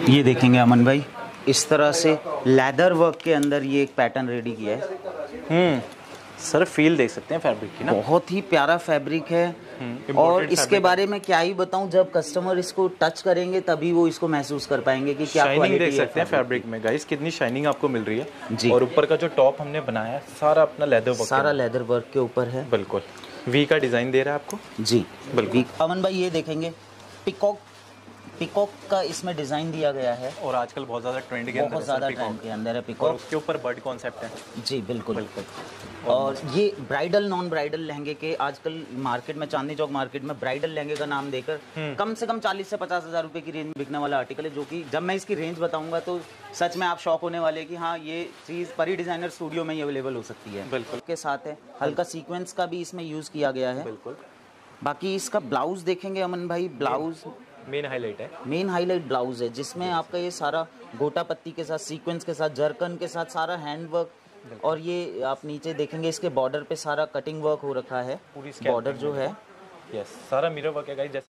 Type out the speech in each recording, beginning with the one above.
ये देखेंगे अमन भाई, इस तरह से लेदर वर्क के अंदर ये एक पैटर्न रेडी किया है। सर फील देख सकते हैं फैब्रिक की ना, बहुत ही प्यारा फैब्रिक है। और इसके बारे में क्या ही बताऊं, जब कस्टमर इसको टच करेंगे तभी वो इसको महसूस कर पाएंगे कि क्या शाइनिंग देख सकते हैं फैब्रिक में गाइस, कितनी शाइनिंग आपको मिल रही है जी। और ऊपर का जो टॉप हमने बनाया है सारा अपना लेदर वर्क, सारा लेदर वर्क के ऊपर है। बिल्कुल वी का डिजाइन दे रहा है आपको जी बिल्कुल। अमन भाई ये देखेंगे पिकॉक का इसमें डिजाइन दिया गया है और आजकल बहुत ज्यादा ट्रेंड के अंदर, बहुत ज्यादा ट्रेंड के अंदर है पिकॉक। और उसके ऊपर बर्ड कॉन्सेप्ट है। जी बिल्कुल। और ये ब्राइडल नॉन ब्राइडल लहंगे के आजकल मार्केट में, चांदनी चौक मार्केट में ब्राइडल लहंगे का नाम देकर कम से कम 40 से 50 हज़ार रुपए की रेंज में बिकने वाला आर्टिकल है, जो कि जब मैं इसकी रेंज बताऊंगा तो सच में आप शॉक होने वाले कि हाँ ये चीज़ परी डिजाइनर स्टूडियो में ही अवेलेबल हो सकती है। बिल्कुल के साथ है हल्का सीक्वेंस का भी इसमें यूज किया गया है। बिल्कुल। बाकी इसका ब्लाउज देखेंगे अमन भाई, ब्लाउज मेन हाईलाइट है, मेन हाईलाइट ब्लाउज है, जिसमें आपका ये सारा गोटा पत्ती के साथ, सीक्वेंस के साथ, जरकन के साथ सारा हैंड वर्क। और ये आप नीचे देखेंगे इसके बॉर्डर पे सारा कटिंग वर्क हो रखा है, पूरी बॉर्डर जो है। यस सारा मिरर वर्क है गाइस। जैसे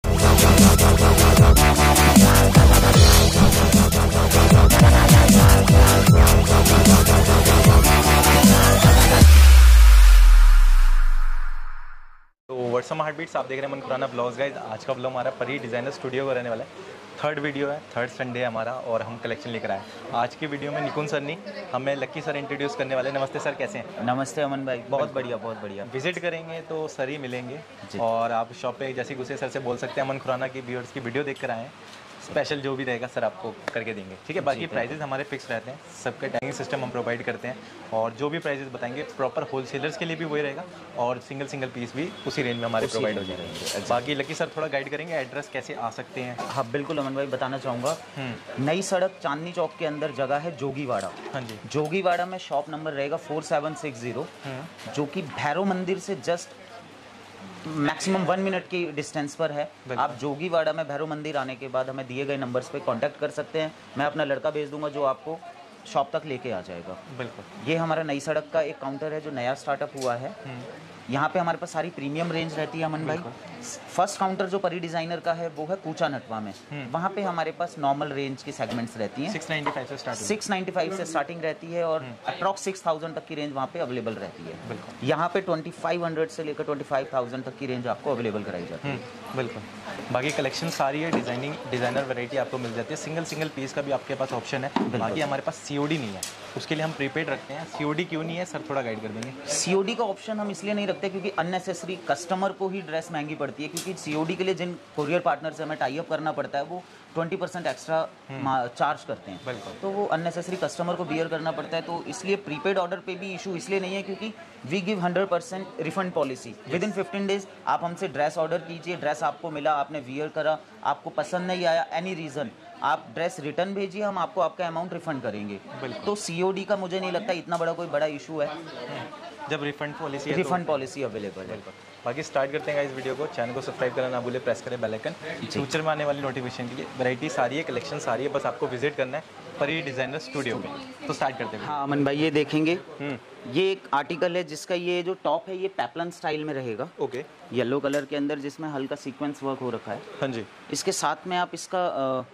व्हाट्सअप हार्टबीट्स, आप देख रहे हैं मन खुराना ब्लॉग्स गाइस। आज का ब्लॉग हमारा परी डिजाइनर स्टूडियो का रहने वाला है। थर्ड वीडियो है, थर्ड संडे है हमारा और हम कलेक्शन लेकर आए। आज की वीडियो में निकुंज सर नहीं, हमें लक्की सर इंट्रोड्यूस करने वाले। नमस्ते सर, कैसे हैं? नमस्ते अमन भाई, बहुत बढ़िया बहुत बढ़िया। विजिट करेंगे तो सर ही मिलेंगे और आप शॉप पे जैसे घुसे सर से बोल सकते हैं अमन खुराना की व्यूअर्स की वीडियो देख कर आए, स्पेशल जो भी रहेगा सर आपको करके देंगे, ठीक है। बाकी प्राइजेस हमारे फिक्स रहते हैं, सबके टैगिंग सिस्टम हम प्रोवाइड करते हैं और जो भी प्राइजेस बताएंगे प्रॉपर होलसेलर्स के लिए भी वही रहेगा और सिंगल सिंगल पीस भी उसी रेंज में हमारे प्रोवाइड हो जाएंगे। बाकी लकी सर थोड़ा गाइड करेंगे, एड्रेस कैसे आ सकते हैं? हाँ बिल्कुल अमन भाई, बताना चाहूँगा। नई सड़क चांदनी चौक के अंदर जगह है जोगीवाड़ा। हाँ जी, जोगीवाड़ा में शॉप नंबर रहेगा 4760, जो कि भैरव मंदिर से जस्ट मैक्सिमम 1 मिनट की डिस्टेंस पर है। आप जोगीवाड़ा में भैरव मंदिर आने के बाद हमें दिए गए नंबर्स पे कांटेक्ट कर सकते हैं। मैं अपना लड़का भेज दूंगा जो आपको शॉप तक लेके आ जाएगा। बिल्कुल। ये हमारा नई सड़क का एक काउंटर है जो नया स्टार्टअप हुआ है। यहाँ पे हमारे पास सारी प्रीमियम रेंज रहती है अमन भाई। फर्स्ट काउंटर जो परी डिजाइनर का है वो है कूचा नटवा में। वहाँ पे हमारे पास नॉर्मल रेंज की सेगमेंट्स रहती हैं। 695 से स्टार्टिंग रहती है और अप्रॉक्स 6000 तक की रेंज वहाँ पे अवेलेबल रहती है। यहाँ पे 2500 से लेकर 25000 तक की रेंज आपको अवेलेबल कराई जाती है। बिल्कुल। बाकी कलेक्शन सारी है, डिजाइनर वैरायटी आपको मिल जाती है। सिंगल पीस का भी आपके पास ऑप्शन है। बाकी हमारे पास सीओडी नहीं है, उसके लिए हम प्रीपेड रखते हैं। सीओडी क्यों नहीं है सर, थोड़ा गाइड कर देंगे? सीओडी का ऑप्शन हम इसलिए नहीं रखते क्योंकि अननेसेसरी कस्टमर को ही ड्रेस महंगी पड़ती है, क्योंकि सीओडी के लिए जिन कोरियर पार्टनर से हमें टाई अप करना पड़ता है वो 20% एक्स्ट्रा चार्ज करते हैं, तो वो अननेसेसरी कस्टमर को बियर करना पड़ता है। तो इसलिए प्रीपेड ऑर्डर पे भी इशू इसलिए नहीं है क्योंकि we give 100% refund policy. Within 15 days आप हमसे ड्रेस ऑर्डर कीजिए, ड्रेस आपको मिला, आपने वियर करा, आपको पसंद नहीं आया, एनी रीज़न आप ड्रेस रिटर्न भेजिए, हम आपको आपका अमाउंट रिफंड करेंगे। तो सीओडी का मुझे नहीं लगता इतना बड़ा बड़ा इशू है जब रिफंड पॉलिसी अवेलेबल है। बाकी स्टार्ट करते हैं इस वीडियो को। चैनल को सब्सक्राइब करना ना भूले, प्रेस करें बेल आइकन फ्यूचर में आने वाली नोटिफिकेशन के लिए। वैरायटी सारी है, कलेक्शन सारी है, बस आपको विजिट करना है परी डिजाइनर स्टूडियो में। तो स्टार्ट करते हैं। हाँ अमन भाई ये देखेंगे, ये एक आर्टिकल है जिसका ये जो टॉप है ये पेपलन स्टाइल में रहेगा। ओके। येलो कलर के अंदर जिसमें हल्का सीक्वेंस वर्क हो रखा है। हाँ जी। इसके साथ में आप इसका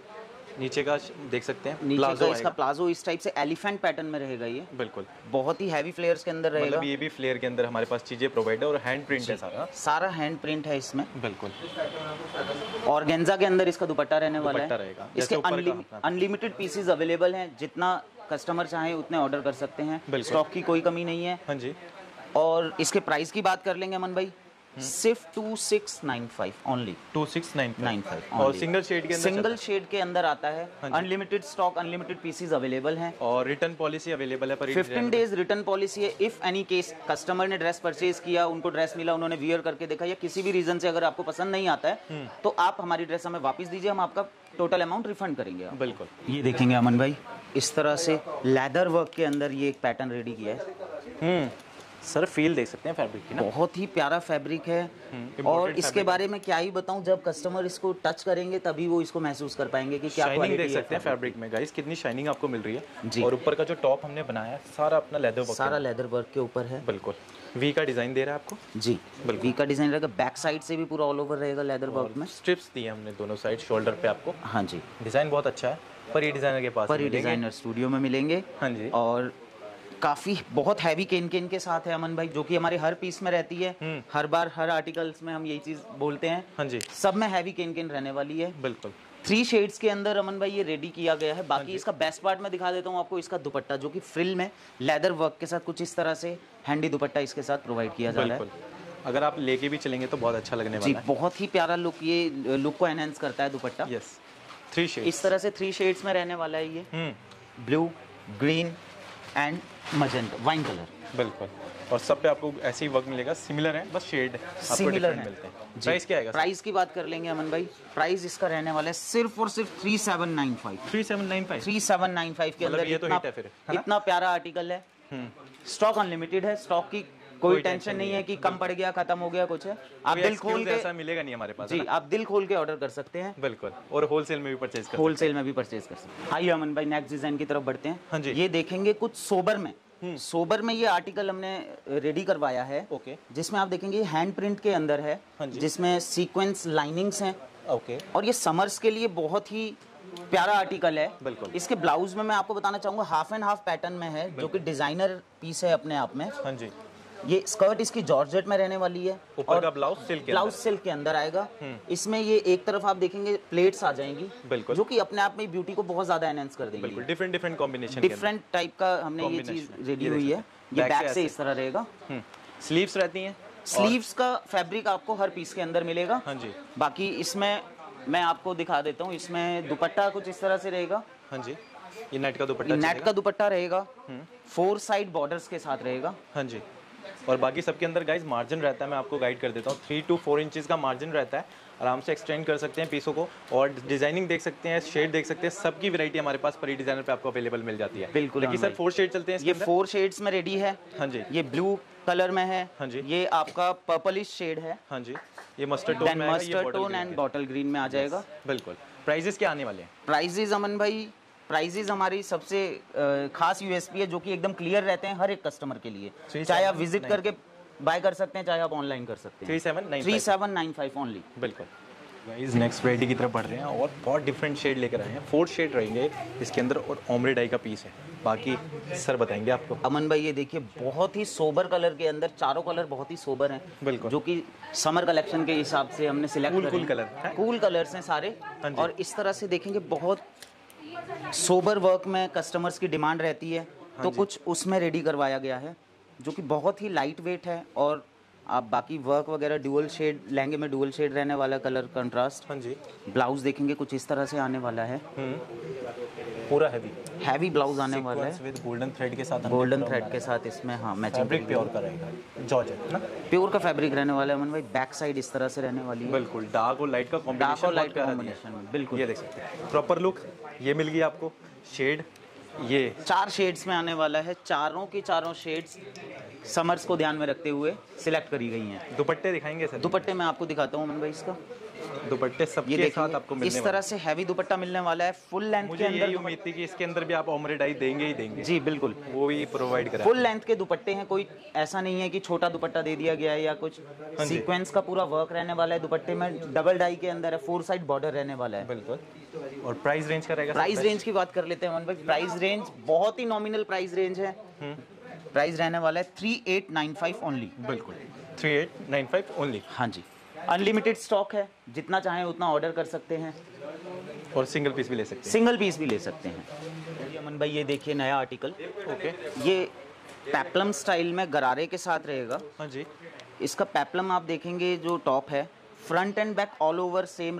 नीचे का देख सकते हैं, नीचे का इसका प्लाजो इस टाइप से एलिफेंट पैटर्न में रहेगा। ये बिल्कुल बहुत ही हैवी फ्लेयर्स के अंदर रहेगा। मतलब ये भी फ्लेयर के अंदर हमारे पास चीजें प्रोवाइड है और हैंड प्रिंट है, सारा हैंड प्रिंट है इसमें। बिल्कुल। ऑर्गेन्जा के अंदर इसका दुपट्टा रहने वाला है। रहेगा। इसके अनलिमिटेड पीसेस अवेलेबल हैं, जितना कस्टमर चाहे उतने ऑर्डर कर सकते हैं, स्टॉक की कोई कमी नहीं है। हाँ जी। और इसके प्राइस की बात कर लेंगे अमन भाई, सिर्फ 2695 ओनली, 2695 और सिंगल शेड के अंदर आता है। Unlimited stock, unlimited pieces available हैं और रिटर्न पॉलिसी अवेलेबल है। 15 डेज रिटर्न पॉलिसी है। इफ एनी केस कस्टमर ने ड्रेस परचेज किया, उनको ड्रेस मिला, उन्होंने वियर करके देखा या किसी भी रीजन से अगर आपको पसंद नहीं आता है तो आप हमारी ड्रेस हमें वापस दीजिए, हम आपका टोटल अमाउंट रिफंड करेंगे। बिल्कुल। ये देखेंगे अमन भाई, इस तरह से लेदर वर्क के अंदर ये एक पैटर्न रेडी किया है। सर फील देख सकते हैं फैब्रिक की ना, बहुत ही प्यारा फैब्रिक है। और इसके बारे में क्या ही बताऊं, जब कस्टमर इसको टच करेंगे तभी वो इसको महसूस कर पाएंगे कि क्या शाइनिंग देख सकते हैं फैब्रिक में गाइस, कितनी शाइनिंग आपको मिल रही है। और ऊपर का जो टॉप हमने बनाया है सारा अपना लेदर वर्क, सारा लेदर वर्क के ऊपर है। बिल्कुल। वी का डिजाइन दे रहा है आपको। जी वी का डिजाइन रहेगा, बैक साइड से भी पूरा ऑल ओवर रहेगा लेदर वर्क में। स्ट्रिप्स दिए हमने दोनों साइड शोल्डर पे आपको। हाँ जी, डिजाइन बहुत अच्छा है। परी डिजाइनर के पास परी डिजाइनर स्टूडियो में मिलेंगे। हाँ जी। और काफ़ी बहुत हैवी केन केन के साथ है अमन भाई, जो कि हमारे हर पीस में रहती है। हर बार हर आर्टिकल्स में हम यही चीज़ बोलते हैं। हाँ जी। सब में हैवी केन केन रहने वाली है। बिल्कुल 3 शेड्स के अंदर अमन भाई ये रेडी किया गया है। बाकी इसका बेस्ट पार्ट मैं दिखा देता हूँ आपको, इसका दुपट्टा जो कि फ्रिल में लेदर वर्क के साथ कुछ इस तरह से हैंडी दुपट्टा इसके साथ प्रोवाइड किया जा रहा है। अगर आप लेके भी चलेंगे तो बहुत अच्छा लगने वाला है। बहुत ही प्यारा लुक, ये लुक को एनहेंस करता है दुपट्टा। यस 3 शेड्स इस तरह से 3 शेड्स में रहने वाला है ये, blue, green and magenta, wine colour. बिल्कुल। और सब पे आपको ऐसे ही वर्क मिलेगा, सिमिलर है, बस शेड आपको डिफरेंट मिलते हैं। प्राइस क्या आएगा? प्राइस की बात कर लेंगे अमन भाई, प्राइस इसका रहने वाला है सिर्फ और सिर्फ 3795। 3795 के अंदर ये तो हिट है फिर, इतना प्यारा आर्टिकल है। स्टॉक अनलिमिटेड है, स्टॉक की कोई टेंशन नहीं है कि कम पड़ गया, खत्म हो गया, कुछ है। आप दिल खोल के, ऐसा मिलेगा नहीं हमारे पास। जी, आप दिल खोल के ऑर्डर कर सकते हैं। बिल्कुल। और होलसेल में भी परचेज कर होलसेल में भी परचेज कर सकते हैं। आइए अमन भाई नेक्स्ट डिजाइन की तरफ बढ़ते हैं। हाँ जी। ये देखेंगे कुछ सोबर में, सोबर में ये आर्टिकल हमने रेडी करवाया है। ओके। जिसमें आप देखेंगे हैंड प्रिंट के अंदर है। हाँ जी। जिसमें सीक्वेंस लाइनिंग्स हैं। ओके। और ये समर्स के लिए बहुत ही प्यारा आर्टिकल है। बिल्कुल। इसके ब्लाउज में मैं आपको बताना चाहूंगा हाफ एंड हाफ पैटर्न में है, जो कि डिजाइनर पीस है अपने आप में। हाँ जी। ये स्कर्ट इसकी जॉर्जेट में रहने वाली है। ऊपर का ब्लाउज सिल्क के अंदर आएगा। इसमें ये एक तरफ आप देखेंगे प्लेट्स आ जाएंगी। बिल्कुल। जो कि अपने आप में ब्यूटी को बहुत ज्यादा एनहेंस कर देंगे। बिल्कुल। डिफरेंट कॉम्बिनेशन, डिफरेंट टाइप का हमने ये चीज रेडी हुई है। ये बैक से इस तरह रहेगा। स्लीव्स रहती हैं। स्लीव्स का फैब्रिक आपको हर पीस के अंदर मिलेगा। हाँ जी। बाकी इसमें मैं आपको दिखा देता हूँ, इसमें दुपट्टा कुछ इस तरह से रहेगा। हाँ जी। ये नेट का दुपट्टा, नेट का दुपट्टा रहेगा। 4 साइड बॉर्डर्स के साथ रहेगा। हाँ जी। और बाकी सबके अंदर गाइज मार्जिन रहता है, मैं आपको गाइड कर देता हूँ। 3 to 4 इंचेस का मार्जिन रहता है, आराम से एक्सटेंड कर सकते हैं पीसों को। और डिजाइनिंग देख सकते हैं, शेड देख सकते हैं, सबकी वैरायटी हमारे पास परी डिजाइनर पे आपको अवेलेबल मिल जाती है। बिल्कुल। लेकिन सर 4 शेड चलते हैं ये 4 शेड्स में रेडी है। हाँ जी। ये ब्लू कलर में है। हाँ जी। ये आपका पर्पलिश शेड है। हाँ जी। ये मस्टर्ड टोन में, mustard tone and bottle green में आ जाएगा। बिल्कुल। प्राइजेस क्या आने वाले हैं? प्राइजेस अमन भाई, प्राइजेस हमारी सबसे खास यूएसपी है, जो कि एकदम क्लियर रहते हैं हर एक कस्टमर के लिए। चाहे आप विजिट करके बाय कर सकते हैं, चाहे आप ऑनलाइन कर सकते हैं। 3795 ओनली। बिल्कुल। गाइस नेक्स्ट वैरायटी की तरफ बढ़ रहे हैं और बहुत डिफरेंट शेड लेकर आए हैं। 4 शेड रहेंगे इसके अंदर और ओमरे डाई का पीस है। बाकी सर बताएंगे आपको। अमन भाई ये देखिए बहुत ही सोबर कलर के अंदर, चारों कलर बहुत ही सोबर हैं। बिल्कुल। जो कि समर कलेक्शन के हिसाब से हमने select cool colour, cool colours हैं सारे। और इस तरह से देखेंगे बहुत सोबर वर्क में कस्टमर्स की डिमांड रहती है, तो कुछ उसमें रेडी करवाया गया है, जो कि बहुत ही लाइट वेट है। और आप बाकी वर्क वगैरह डुअल शेड, लहंगे में डुअल शेड रहने वाला कलर कंट्रास्ट। हाँ जी। ब्लाउज देखेंगे कुछ इस तरह से आने वाला है। पूरा हैवी ब्लाउज आने वाला है विद गोल्डन थ्रेड के साथ। गोल्डन थ्रेड के साथ इसमें हाँ मैचिंग। फैब्रिक प्योर का रहेगा, जॉर्जेट ना, प्योर का फैब्रिक रहने वाला है अमन भाई। बैक साइड इस तरह से रहने वाली है। बिल्कुल। डार्क और लाइट का कॉम्बिनेशन। बिल्कुल। ये देख सकते हैं प्रॉपर लुक ये मिल गई आपको। शेड ये 4 शेड्स में आने वाला है। चारों की चारों शेड्स समर्स को ध्यान में रखते हुए सिलेक्ट करी गई हैं। दुपट्टे दिखाएंगे सर? दुपट्टे मैं आपको दिखाता हूँ अमन भाई। इसका दुपट्टे सबके साथ आपको मिलने इस तरह से हैवी दुपट्टा मिलने वाला है फुल लेंथ के अंदर। मुझे उम्मीद थी कि इसके अंदर भी आप ओमरे डाई देंगे ही देंगे। जी बिल्कुल, वो भी प्रोवाइड करा। फुल लेंथ के दुपट्टे हैं, कोई ऐसा नहीं है कि छोटा दुपट्टा दे दिया गया है या कुछ। सीक्वेंस का पूरा वर्क रहने वाला है दुपट्टे में, डबल डाई के अंदर है, 4 साइड बॉर्डर रहने वाला है। बिल्कुल। और प्राइस रेंज का रहेगा? प्राइस रेंज की बात कर लेते हैं अमन भाई। प्राइस रेंज बहुत ही नॉमिनल प्राइस रेंज है। प्राइस रहने वाला है 3895 ओनली। बिल्कुल 3895 ओनली। हाँ जी। अनलिमिटेड स्टॉक है, जितना चाहें उतना ऑर्डर कर सकते हैं। और सिंगल पीस भी ले सकते हैं। सिंगल पीस भी ले सकते हैं। ये अमन भाई ये देखिए नया आर्टिकल। ओके। ये पेप्लम स्टाइल में गरारे के साथ रहेगा। हाँ जी। इसका पेप्लम आप देखेंगे जो टॉप है, front and back all over same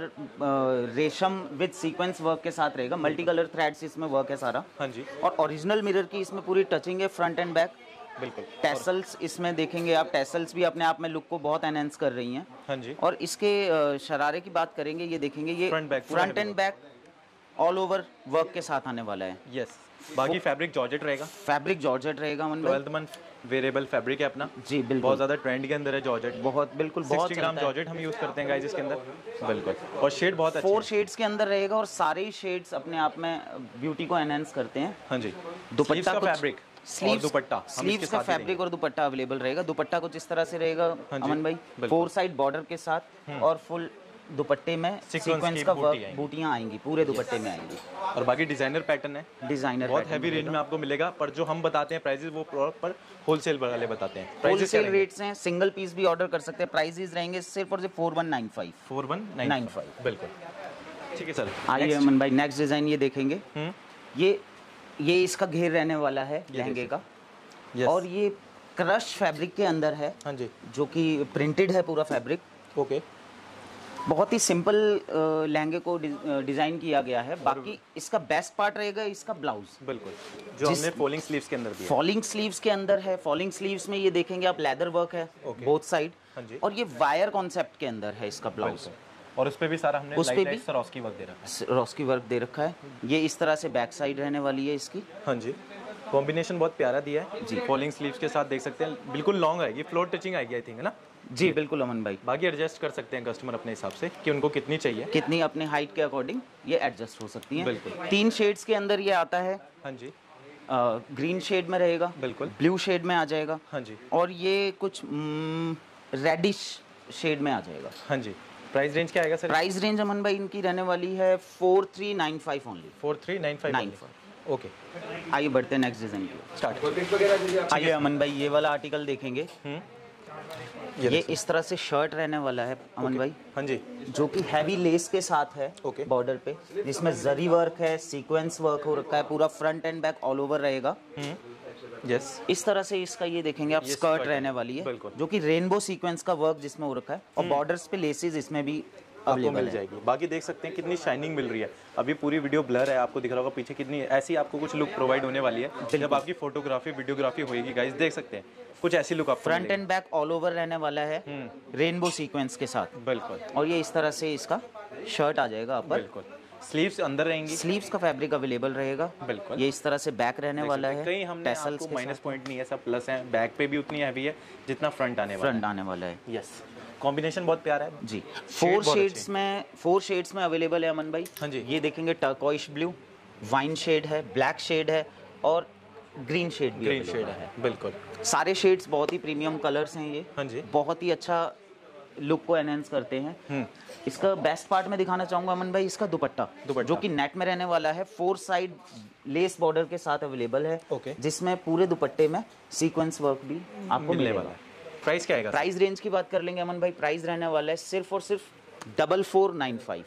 रेशम विद सीक्वेंस वर्क के साथ रहेगा। मल्टी कलर थ्रेड्स इसमें वर्क है सारा। हाँ जी। और ओरिजिनल मिरर की इसमें पूरी टचिंग है फ्रंट एंड बैक। बिल्कुल। टैसल्स इसमें देखेंगे आप, टैसल्स भी अपने आप में लुक को बहुत एनहेंस कर रही हैं। हाँ जी। और इसके शरारे की बात करेंगे, ये देखेंगे ये front and back all over work के साथ आने वाला है। यस। बाकी फैब्रिक जॉर्जेट रहेगा। फैब्रिक जॉर्जेट रहेगा। 12 मंथ वेरिएबल फैब्रिक है अपना। जी बिल्कुल। बहुत ज्यादा ट्रेंड के अंदर है जॉर्जेट। बहुत बिल्कुल 60 ग्राम जॉर्जेट हम यूज करते हैं गाइस इसके अंदर। बिल्कुल। और शेड बहुत अच्छे 4 शेड्स के अंदर रहेगा और सारे ही शेड्स अपने आप में ब्यूटी को एनहेंस करते हैं। हाँ जी। दुपट्टा का फैब्रिक, स्लीव्स का फैब्रिक और दुपट्टा अवेलेबल रहेगा। दुपट्टा कुछ इस तरह से रहेगा अमन भाई, 4 साइड बॉर्डर के साथ और फुल दुपट्टे में सीक्वेंस का वर्क, बूटियाँ आएंगी पूरे दुपट्टे में आएंगी। और बाकी डिजाइनर पैटर्न है, डिजाइनर बहुत हैवी रेंज में आपको मिलेगा, पर जो हम बताते हैं प्राइजेस वो प्रॉपर होलसेल वाले बताते हैं। होलसेल रेट्स हैं, सिंगल पीस भी ऑर्डर कर सकते हैं। प्राइजेस रहेंगे सिर्फ और सिर्फ 4195 4195 बिल्कुल। ठीक है सर, आइए अमन भाई नेक्स्ट डिजाइन ये देखेंगे। ये इसका घेर रहने वाला है लहंगे का। और ये क्रश फैब्रिक के अंदर है। हाँ जी, जो कि प्रिंटेड है पूरा फैब्रिक। ओके, बहुत ही सिंपल लहंगे को डिजाइन किया गया है। बाकी इसका बेस्ट पार्ट रहेगा इसका ब्लाउज। बिल्कुल, जो हमने फॉलिंग स्लीव्स के अंदर दिया। फॉलिंग स्लीव्स के अंदर है। फॉलिंग स्लीव्स में ये देखेंगे आप लेदर वर्क है बोथ साइड। हाँ जी, और ये वायर कॉन्सेप्ट के अंदर है इसका ब्लाउज। और उस पे भी सारा हमने लाइट सरोस्की वर्क दे रखा है। सरोस्की वर्क दे रखा है। ये इस तरह से बैक साइड रहने वाली है इसकी। हाँ जी, कॉम्बिनेशन बहुत प्यारा दिया है जी। फॉलिंग स्लीव्स के साथ देख सकते हैं, बिल्कुल लॉन्ग आएगी, फ्लोर टचिंग आएगी आई थिंक, है ना जी? बिल्कुल अमन भाई। बाकी एडजस्ट कर सकते हैं कस्टमर अपने हिसाब से कि उनको कितनी चाहिए, कितनी अपने हाइट के अकॉर्डिंग ये एडजस्ट हो सकती है। बिल्कुल। 3 शेड्स के अंदर ये आता है। हाँ जी, ग्रीन शेड में रहेगा, बिल्कुल, ब्लू शेड में आ जाएगा। हाँ जी, और ये कुछ रेडिश शेड में आ जाएगा। हाँ जी। प्राइस रेंज क्या आएगा सर? प्राइस रेंज अमन भाई इनकी रहने वाली है 4395 ओनली। 4395 ओके। आइए बढ़ते हैं नेक्स्ट डिजाइन की स्टार्ट। आइए अमन भाई ये वाला आर्टिकल देखेंगे। ये इस तरह से शर्ट रहने वाला है अमन भाई। हाँ जी, जो कि हैवी लेस के साथ है बॉर्डर पे, जिसमें जरी वर्क है, सीक्वेंस वर्क हो रखा है, पूरा front and back all over रहेगा। यस, इस तरह से इसका ये देखेंगे आप स्कर्ट रहने वाली है, जो कि रेनबो सीक्वेंस का वर्क जिसमें हो रखा है। और बॉर्डर्स पे लेसेस इसमें भी आपको मिल जाएगी। बाकी देख सकते हैं कितनी शाइनिंग मिल रही है। अभी पूरी वीडियो ब्लर है, आपको दिख रहा होगा पीछे कितनी ऐसी आपको कुछ लुक प्रोवाइड होने वाली है जब आपकी फोटोग्राफी वीडियोग्राफी होगी। गाइस देख सकते हैं कुछ ऐसी लुक आपको front and back all over रहने वाला है रेनबो सीक्वेंस के साथ। बिल्कुल। और ये इस तरह से इसका शर्ट आ जाएगा ऊपर। बिल्कुल, स्लीव्स अंदर रहेंगी, स्लीव्स का फैब्रिक अवेलेबल रहेगा। बिल्कुल, ये इस तरह से बैक रहने वाला है। कहीं हमने आपको माइनस पॉइंट नहीं है, सब प्लस है। बैक पे भी उतनी हैवी है जितना फ्रंट आने वाला है। यस, कॉम्बिनेशन बहुत प्यारा है जी। 4 शेड्स में अवेलेबल है अमन भाई। हाँ जी, ये देखेंगे टर्कोइश ब्लू, वाइन शेड है, ब्लैक शेड है और ग्रीन शेड भी है। बिल्कुल, सारे शेड्स बहुत ही प्रीमियम कलर्स हैं ये। हाँ जी, बहुत ही अच्छा लुक को एनहेंस करते हैं। इसका बेस्ट पार्ट मैं दिखाना चाहूंगा अमन भाई, इसका दुपट्टा जो कि नेट में रहने वाला है। 4 साइड लेस बॉर्डर के साथ अवेलेबल है, जिसमें पूरे दुपट्टे में सीक्वेंस वर्क भी आपको मिलने वाला है। प्राइस क्या आएगा? प्राइस रेंज की बात कर लेंगे अमन भाई। प्राइस रहने वाला है सिर्फ और सिर्फ 4495।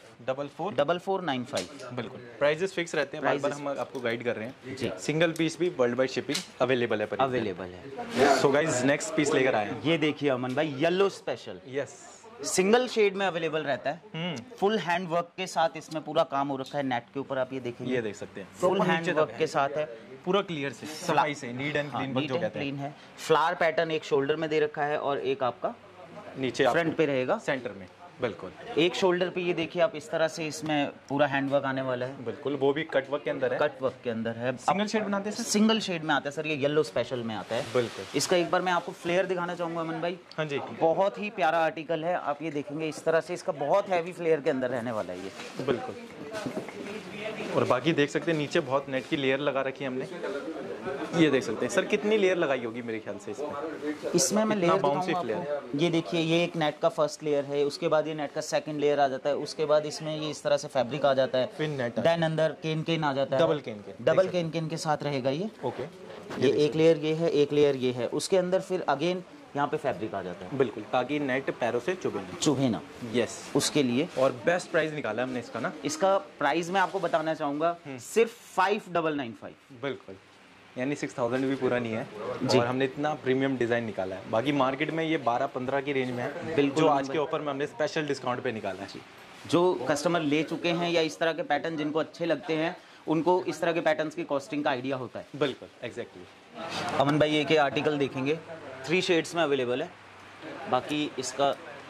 4495 बिल्कुल, प्राइजेस फिक्स रहते हैं। बार-बार हम आपको गाइड कर रहे हैं जी। सिंगल पीस भी वर्ल्ड वाइड शिपिंग अवेलेबल है। सो गाइस नेक्स्ट पीस लेकर आए हैं। ये देखिए अमन भाई, yellow special. Yes, single shade में अवेलेबल रहता है। फुल हैंड वर्क के साथ इसमें पूरा काम हो रखा है। नेट के ऊपर आप ये देखेंगे, ये देख सकते हैं फुल हैंड वर्क के साथ है, पूरा क्लियर से सफाई से नीट एंड क्लीन जो कहते हैं। है। फ्लावर पैटर्न एक शोल्डर में दे रखा है और एक आपका नीचे फ्रंट पे रहेगा सेंटर में। बिल्कुल, एक शोल्डर पे ये देखिए आप इस तरह से इसमें पूरा हैंड वर्क आने वाला है। बिल्कुल, वो भी कट वर्क के अंदर है। कट वर्क के अंदर है। सिंगल शेड बनाते हैं सर? सिंगल शेड में आता है सर, ये येलो स्पेशल में आता है। बिल्कुल, इसका एक बार मैं आपको फ्लेयर दिखाना चाहूंगा अमन भाई। हाँ जी, बहुत ही प्यारा आर्टिकल है। आप ये देखेंगे इस तरह से इसका बहुत हैवी फ्लेयर के अंदर रहने वाला है ये। बिल्कुल, और बाकी देख सकते हैं नीचे बहुत नेट की लेयर लगा रखी है हमने। ये देख सकते हैं सर, कितनी लेयर लगाई होगी मेरे ख्याल से इसमें मैं लेयर दिखाऊंगा आपको। ये देखिए, ये एक नेट का फर्स्ट लेयर है, उसके बाद ये नेट का सेकंड लेयर आ जाता है, उसके बाद इसमें ये इस तरह से फैब्रिक आ जाता है, फिर नेट देन अंदर केन आ जाता है, डबल केन के साथ रहेगा ये। ओके, ये एक लेयर ये है, एक लेयर ये है, उसके अंदर फिर अगेन यहाँ पे फैब्रिक आ जाता है। बिल्कुल, ताकि नेट पैरों से चुभे ना। यस, उसके लिए। और बेस्ट प्राइस निकाला हमने इसका ना। इसका प्राइस मैं आपको बताना चाहूंगा सिर्फ 5995। बिल्कुल, यानी 6000 भी पूरा नहीं है। और हमने इतना प्रीमियम डिजाइन निकाला है। बाकी मार्केट में ये 12-15 की रेंज में है। बिल्कुल, जो आज के ऑफर में हमने स्पेशल डिस्काउंट पे निकाला है। जो कस्टमर ले चुके हैं या इस तरह के पैटर्न जिनको अच्छे लगते हैं, उनको इस तरह के पैटर्न्स की कॉस्टिंग का आइडिया होता है। बिल्कुल, एग्जैक्टली। अमन भाई एक आर्टिकल देखेंगे, 3 शेड्स में अवेलेबल है। बाकी इसका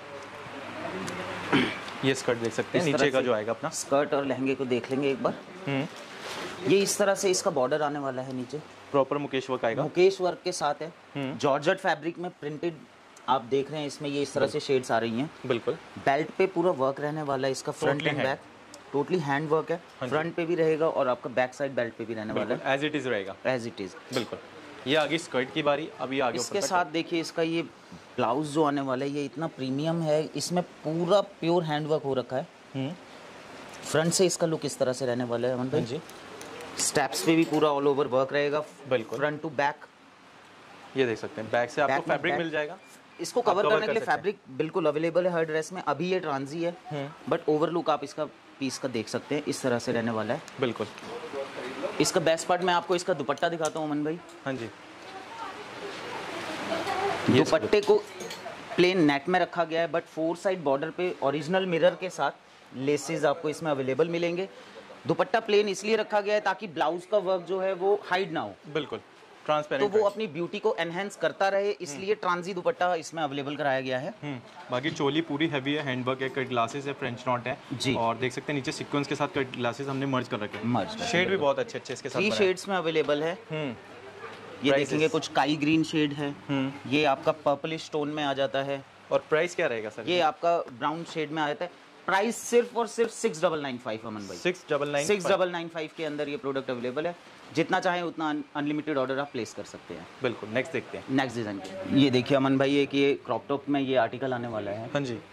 ये स्कर्ट देख सकते हैं, नीचे का जो आएगा अपना स्कर्ट और लहंगे को देख लेंगे एक बार। ये इस तरह से इसका बॉर्डर आने वाला है, नीचे प्रॉपर मुकेश वर्क आएगा। मुकेश वर्क के साथ है, जॉर्जेट फैब्रिक में प्रिंटेड आप देख रहे हैं। इसमें ये इस तरह से शेड्स आ रही हैं। बिल्कुल, बेल्ट पे पूरा वर्क रहने वाला है इसका, front and back totally hand work है। फ्रंट पे भी रहेगा और आपका बैक साइड बेल्ट पे भी रहने वाला है, एज इट इज रहेगा। As it is. बिल्कुल, ये आगे स्कर्ट की बारी। अभी आगे इसके साथ देखिए इसका ये ब्लाउज जो आने वाला है ये इतना प्रीमियम है, इसमें पूरा प्योर हैंडवर्क हो रखा है। फ्रंट से इसका लुक इस तरह से रहने वाला है अमन भाई जी। स्टेप्स पे भी पूरा ऑल ओवर वर्क रहेगा, बिल्कुल फ्रंट टू बैक। ये देख सकते हैं बैक से आपको फैब्रिक मिल जाएगा। इसको कवर करने के लिए फैब्रिक बिल्कुल अवेलेबल है हर ड्रेस में। अभी ये ट्रांजी है बट ओवर लुक आप इसका पीस का देख सकते हैं, इस तरह से रहने वाला है। बिल्कुल। इसका बेस्ट पार्ट मैं आपको इसका दुपट्टा दिखाता हूँ अमन भाई। हाँ जी। दुपट्टे को प्लेन नेट में रखा गया है बट 4 साइड बॉर्डर पे ओरिजिनल मिरर के साथ लेसेस आपको इसमें अवेलेबल मिलेंगे। दुपट्टा प्लेन इसलिए रखा गया है ताकि ब्लाउज का वर्क जो है वो हाइड ना हो, बिल्कुल ट्रांसपेरेंट, तो वो अपनी ब्यूटी को एनहेंस करता रहे, इसलिए ट्रांजी दुपट्टा इसमें अवेलेबल कराया गया है। बाकी चोली पूरी हैवी है, हैंडवर्क है, कट ग्लासेस है, फ्रेंच नॉट है जी। और देख सकते हैं नीचे सीक्वेंस के साथ कट ग्लासेस हमने मर्ज कर रखे हैं। शेड भी बहुत अच्छे अच्छे इसके साथ 3 शेड्स में अवेलेबल है। ये देखेंगे कुछ काई ग्रीन शेड है, ये आपका पर्पलिश टोन में आ जाता है। और प्राइस क्या रहेगा सर? ये आपका ब्राउन शेड में आ जाता है। प्राइस सिर्फ और सिर्फ 6995 अमन भाई। 6995 के अंदर ये प्रोडक्ट अवेलेबल है। जितना चाहे उतना अनलिमिटेड ऑर्डर आप प्लेस कर सकते हैं। बिल्कुल। नेक्स्ट देखते हैं, नेक्स्ट डिजाइन के। ये देखिए अमन भाई, एक ये क्रॉप टॉप में ये आर्टिकल आने वाला है। हाँ जी।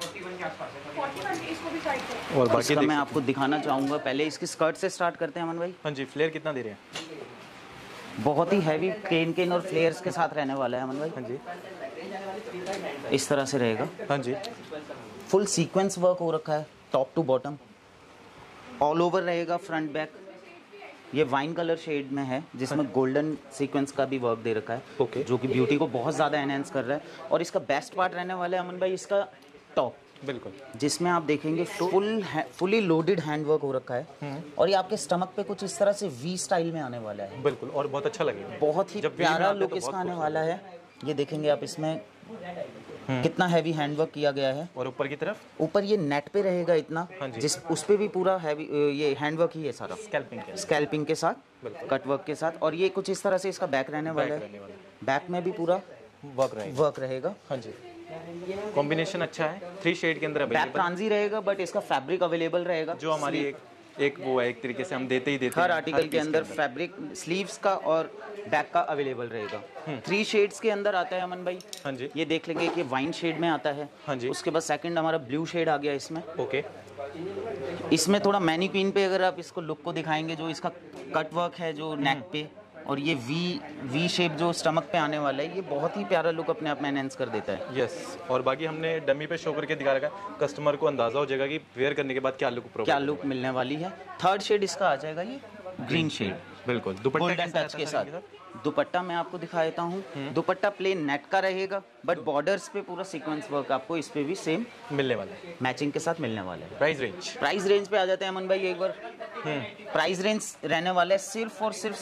और बाकी मैं आपको दिखाना चाहूँगा, पहले इसकी स्कर्ट से स्टार्ट करते हैं अमन भाई। हाँ जी। फ्लेयर कितना दे रहे हैं? बहुत ही हैवी केन और फ्लेयर्स के साथ रहने वाला है अमन भाई। हाँ जी। इस तरह से रहेगा। हाँ जी। फुल सीक्वेंस वर्क हो रखा है top to bottom, all over रहेगा फ्रंट बैक। ये वाइन कलर शेड में है जिसमें गोल्डन सीक्वेंस का भी वर्क दे रखा है, जो कि ब्यूटी को बहुत ज़्यादा एनहेंस कर रहा है। और इसका बेस्ट पार्ट रहने वाला है अमन भाई इसका टॉप, बिल्कुल, जिसमें आप देखेंगे फुली लोडेड हैंडवर्क हो रखा है। और ये आपके स्टमक पे कुछ इस तरह से वी स्टाइल में आने वाला है। बिल्कुल। और बहुत अच्छा लगेगा, बहुत ही प्यारा लुक इसका आने वाला है। ये देखेंगे आप इसमें कितना हैवी हैंडवर्क किया गया है। और ऊपर की तरफ, ऊपर ये नेट पे रहेगा इतना, जिस उस पे भी पूरा हैवी ये हैंडवर्क ही है सारा, स्कैल्पिंग के साथ, कट वर्क के साथ। और ये कुछ इस तरह से इसका बैक रहने वाला है। बैक में भी पूरा वर्क रहेगा। हाँ जी। कॉम्बिनेशन अच्छा है, 3 शेड के अंदर बैक ट्रांजी रहेगा बट इसका फैब्रिक अवेलेबल रहेगा, जो हमारी एक वो है, एक तरीके से हम देते ही देते हर आर्टिकल के अंदर फैब्रिक स्लीव्स का और बैक का अवेलेबल रहेगा। 3 शेड्स के अंदर आता है अमन भाई। हाँ जी। ये देख लेंगे कि वाइन शेड में आता है। हाँ जी। उसके बाद सेकंड हमारा ब्लू शेड आ गया इसमें। ओके। इसमें थोड़ा मैनीक्वीन पे अगर आप इसको लुक को दिखाएंगे, जो इसका कट वर्क है जो नेक पे, और ये वी शेप जो स्टमक पे आने वाला है, ये बहुत ही प्यारा लुक अपने आप में एनहेंस कर देता है। यस। और बाकी हमने डमी पे शो करके दिखा रखा है, कस्टमर को अंदाजा हो जाएगा कि वेयर करने के बाद क्या लुक मिलने वाली है। थर्ड शेड इसका आ जाएगा ये ग्रीन शेड, बिल्कुल, गोल्डन टच के साथ। दुपट्टा मैं आपको दिखा देता हूँ। दुपट्टा प्लेन नेट का रहेगा बट बॉर्डर्स पे पूरा सीक्वेंस वर्क आपको इस पे भी सेम मिलने वाला है, मैचिंग के साथ मिलने वाला है। प्राइस रेंज पे आ जाते हैं अमन भाई एक बार। प्राइस रेंज रहने वाला है सिर्फ और सिर्फ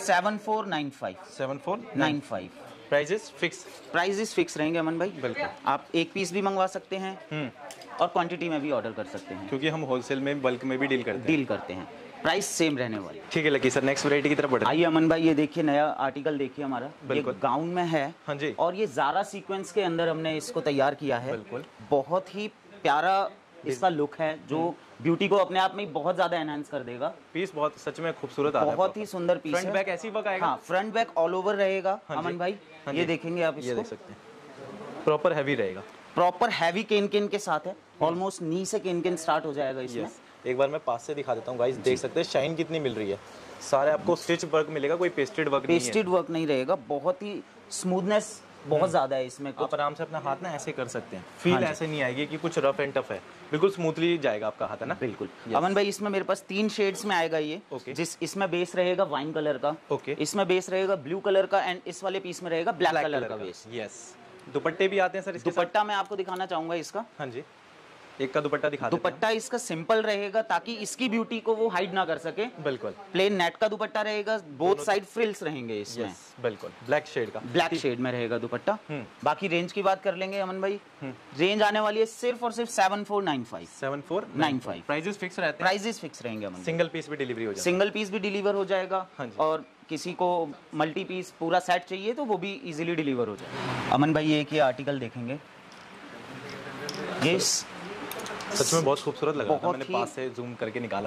7495। प्राइजेस फिक्स रहेंगे अमन भाई। बिल्कुल। आप एक पीस भी मंगवा सकते हैं और क्वांटिटी में भी ऑर्डर कर सकते हैं, क्योंकि हम होलसेल में बल्क में भी डील करते हैं। प्राइस सेम रहने वाली। ठीक है लकी सर, नेक्स्ट वैरायटी की तरफ बढ़ते हैं। आइए अमन भाई, ये देखिए नया आर्टिकल देखिए हमारा, बिल्कुल गाउन में है। हाँ जी। और ये ज़ारा सीक्वेंस के अंदर हमने इसको तैयार किया है। बिल्कुल। बहुत ही प्यारा इसका लुक है, जो ब्यूटी को अपने आप में बहुत ज्यादा एनहांस कर देगा। पीस बहुत सच में खूबसूरत आ रहा है, बहुत ही सुंदर पीस है। फ्रंट बैक ऐसी वर्क आएगा। हाँ, फ्रंट बैक ऑल ओवर रहेगा। अमन भाई ये देखेंगे आप, ये देख सकते हैं, प्रॉपर हैवी रहेगा, प्रॉपर हैवी केन के साथ है। ऑलमोस्ट नी से केन स्टार्ट हो जाएगा इसमें। एक बार मैं पास से दिखा देता हूँ गाइस, देख सकते हैं शाइन कितनी मिल रही है। सारे आपको स्टिच वर्क मिलेगा, कोई पेस्टेड वर्क नहीं रहेगा। बहुत ही स्मूथनेस बहुत ज्यादा है इसमें। आप आराम से अपना हाथ ना ऐसे कर सकते हैं, फील ऐसे नहीं आएगी कि कुछ रफ एंड टफ है, बिल्कुल स्मूथली जाएगा आपका हाथ, है ना। बिल्कुल। अमन भाई इसमें मेरे पास 3 शेड्स में आएगा ये। जिस इसमें बेस रहेगा वाइन कलर का, इसमें बेस रहेगा ब्लू कलर का, एंड इस वाले पीस में रहेगा ब्लैक कलर का बेस। यस। दुपट्टे भी आते हैं सर इसके साथ? दुपट्टा मैं आपको दिखाना चाहूंगा इसका। हाँ जी, एक का दुपट्टा दिखा देते हैं। दुपट्टा इसका सिंपल रहेगा ताकि इसकी ब्यूटी को वो हाइड ना कर सके। बिल्कुल। प्लेन नेट का दुपट्टा रहेगा, बोथ साइड फ्रिल्स रहेंगे इसमें। बिल्कुल, ब्लैक शेड का, ब्लैक शेड में रहेगा दुपट्टा। बाकी रेंज की बात कर लेंगे अमन भाई। रेंज आने वाली है सिर्फ और सिर्फ 7495। प्राइजेस फिक्स रहते हैं? प्राइजेस फिक्स रहेंगे अमन। सिंगल पीस भी डिलीवरी हो जाएगा? सिंगल पीस भी डिलीवर हो जाएगा। और किसी को मल्टी पीस पूरा सेट चाहिए तो वो भी इजीली डिलीवर हो जाएगा। अमन भाई एक ये आर्टिकल देखेंगे, ये सच में बहुत खूबसूरत लग रहा था, मैंने पास से जूम करके निकाला ना,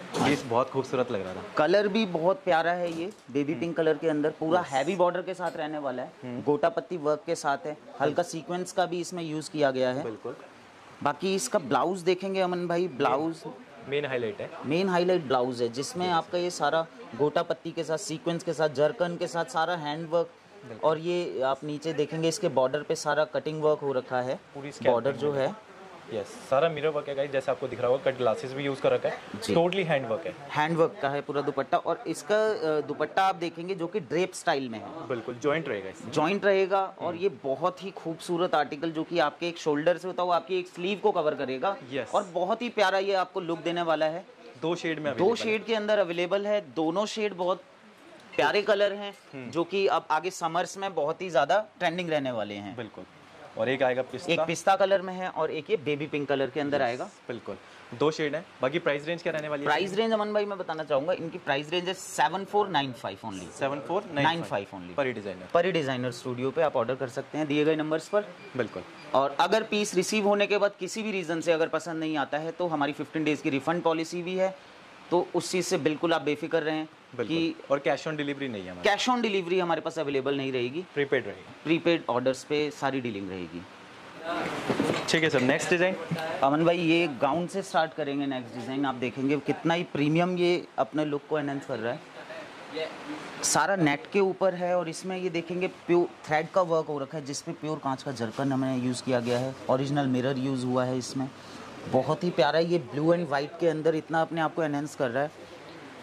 पीस बहुत खूबसूरत लग रहा था। कलर भी बहुत प्यारा है, ये बेबी पिंक कलर के अंदर पूरा हैवी बॉर्डर के साथ रहने वाला है, गोटा पत्ती वर्क के साथ है, हल्का सीक्वेंस का भी इसमें यूज किया गया है। बिल्कुल। बाकी इसका ब्लाउज देखेंगे अमन भाई, ब्लाउज मेन हाईलाइट है, मेन हाईलाइट ब्लाउज है, जिसमें आपका ये सारा गोटा पत्ती के साथ, सीक्वेंस के साथ, जरकन के साथ सारा हैंड वर्क, और ये आप नीचे देखेंगे इसके बॉर्डर पे सारा कटिंग वर्क हो रखा है, पूरी बॉर्डर जो है। यस, सारा मिरर वर्क है गाइस, जैसे आपको दिख रहा होगा, कट ग्लासेस भी यूज कर रखा है, टोटली हैंड वर्क है, हैंड वर्क का है पूरा दुपट्टा। और इसका दुपट्टा आप देखेंगे जो कि ड्रेप स्टाइल में है, बिल्कुल जॉइंट रहेगा इसमें, जॉइंट रहेगा। और ये बहुत ही खूबसूरत आर्टिकल जो कि आपके एक शोल्डर से होता है वो आपकी एक स्लीव को कवर करेगा। Yes. और बहुत ही प्यारा ये आपको लुक देने वाला है। 2 शेड में, 2 शेड के अंदर अवेलेबल है, दोनों शेड बहुत प्यारे कलर हैं जो कि अब आगे समर्स में बहुत ही ज्यादा ट्रेंडिंग रहने वाले हैं। बिल्कुल। और एक आएगा पिस्ता, एक पिस्ता कलर में है और एक ये बेबी पिंक कलर के अंदर आएगा। बिल्कुल 2 शेड है। बाकी प्राइस रेंज क्या रहने वाली है? प्राइस रेंज अमन भाई मैं बताना चाहूंगा, इनकी प्राइस रेंज है 7495 ओनली, 7495 ओनली पर डिजाइनर, पर डिजाइनर स्टूडियो पे आप ऑर्डर कर सकते हैं दिए गए नंबर्स पर। बिल्कुल। और अगर पीस रिसीव होने के बाद किसी भी रीजन से अगर पसंद नहीं आता है तो हमारी 15 डेज की रिफंड पॉलिसी भी है, तो उस चीज़ से बिल्कुल आप बेफिक्र रहें कि और कैश ऑन डिलीवरी नहीं है हमारे, कैश ऑन डिलीवरी हमारे पास अवेलेबल नहीं रहेगी, प्रीपेड रहेगा, प्रीपेड ऑर्डर्स पे सारी डीलिंग रहेगी। ठीक है सर। नेक्स्ट डिजाइन अमन भाई ये गाउन से स्टार्ट करेंगे। नेक्स्ट डिज़ाइन आप देखेंगे कितना ही प्रीमियम ये अपने लुक को एनहेंस कर रहा है, सारा नेट के ऊपर है और इसमें ये देखेंगे प्योर थ्रेड का वर्क हो रखा है, जिसपे प्योर कांच का जरकन हमें यूज़ किया गया है, ओरिजिनल मिरर यूज़ हुआ है इसमें, बहुत ही प्यारा है। ये ब्लू एंड वाइट के अंदर इतना अपने आप को एनहेंस कर रहा है।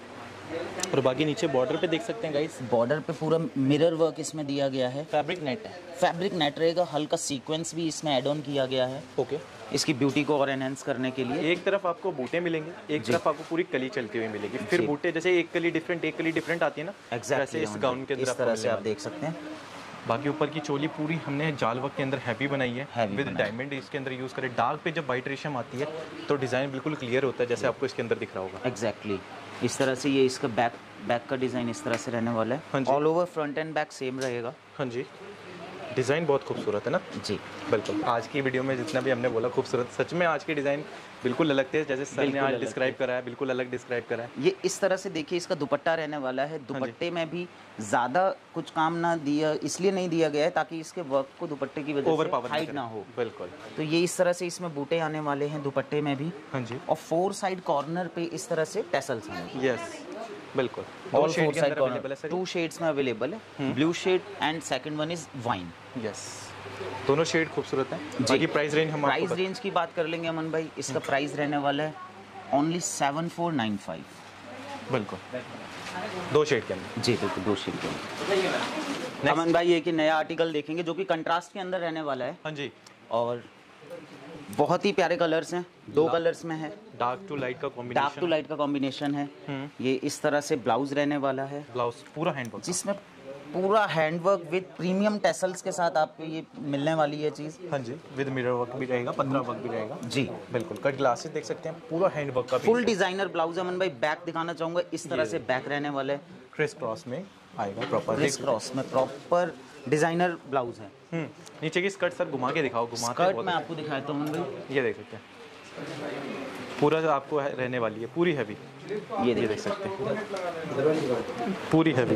और बाकी नीचे बॉर्डर पे देख सकते हैं गाइस, बॉर्डर पे पूरा मिरर वर्क इसमें दिया गया है, फैब्रिक नेट है, फैब्रिक नेट रहेगा, हल्का सीक्वेंस भी इसमें ऐड ऑन किया गया है ओके, इसकी ब्यूटी को और एनहेंस करने के लिए। एक तरफ आपको बूटे मिलेंगे, एक तरफ आपको पूरी कली चलती हुई मिलेगी, फिर बूटे जैसे एक कली डिफरेंट आती है ना, एग्जैक्टली इस गाउन के इस तरह से आप देख सकते हैं। बाकी ऊपर की चोली पूरी हमने जाल वर्क के अंदर हैवी बनाई है, विद डायमंड इसके अंदर यूज करें। डार्क पे जब वाइट रेशम आती है तो डिजाइन बिल्कुल क्लियर होता है, जैसे आपको इसके अंदर दिख रहा होगा। एग्जैक्टली इस तरह से ये इसका बैक का डिज़ाइन इस तरह से रहने वाला है, all over front and back same रहेगा। हाँ जी, डिज़ाइन बहुत खूबसूरत है ना जी। बिल्कुल। आज की वीडियो में जितना भी हमने बोला खूबसूरत, सच में आज के डिज़ाइन बिल्कुल अलग थे, जैसे सर ने आज डिस्क्राइब करा है, बिल्कुल अलग डिस्क्राइब करा है। ये इस तरह से देखिए इसका दुपट्टा रहने वाला है, दुपट्टे में भी ज़्यादा कुछ काम ना दिया, इसलिए नहीं दिया गया है ताकि इसके वर्क को दुपट्टे की वजह से हाइड ना हो। बिल्कुल। तो ये इस तरह से इसमें बूटे आने वाले हैं दुपट्टे में भी। हाँ जी। और 4 साइड कॉर्नर पे इस तरह से टेसल्स हैं। यस बिल्कुल, ऑल 4 साइड कॉर्नर 2 शेड्स में अवेलेबल है, blue shade and second one is wine. Yes, दोनों शेड खूबसूरत हैं। बाकी प्राइस रेंज हम प्राइस रेंज की बात कर लेंगे अमन भाई, इसका प्राइस रहने वाला है ओनली 7495। बिल्कुल 2 शेड के अंदर। जी बिल्कुल 2 शेड के अंदर। अमन भाई एक नया आर्टिकल देखेंगे जो कि कंट्रास्ट के अंदर रहने वाला है। हाँ जी। और बहुत ही प्यारे कलर्स हैं, 2 कलर्स में है, डार्क टू लाइट का कॉम्बिनेशन है। ये इस तरह से ब्लाउज रहने वाला है, ब्लाउज पूरा हैंडवर्क, जिसमें पूरा हैंडवर्क विद प्रीमियम टेसल्स के साथ आपको ये मिलने वाली है चीज़। हाँ जी, विद मिरर वर्क भी रहेगा, पत्रा वर्क भी रहेगा। जी बिल्कुल। कट ग्लासेस देख सकते हैं, पूरा हैंडवर्क का फुल डिजाइनर ब्लाउज। अमन भाई बैक दिखाना चाहूँगा, इस तरह से बैक रहने वाले, क्रिस क्रॉस में आएगा, प्रॉपर क्रिस क्रॉस में प्रॉपर डिजाइनर ब्लाउज है। नीचे की स्कर्ट सर घुमा के दिखाओ, स्कर्ट मैं आपको दिखाता हूँ अमन भाई, ये देख सकते हैं, पूरा जो आपको रहने वाली है पूरी हैवी, ये देख सकते हैं, पूरी हैवी,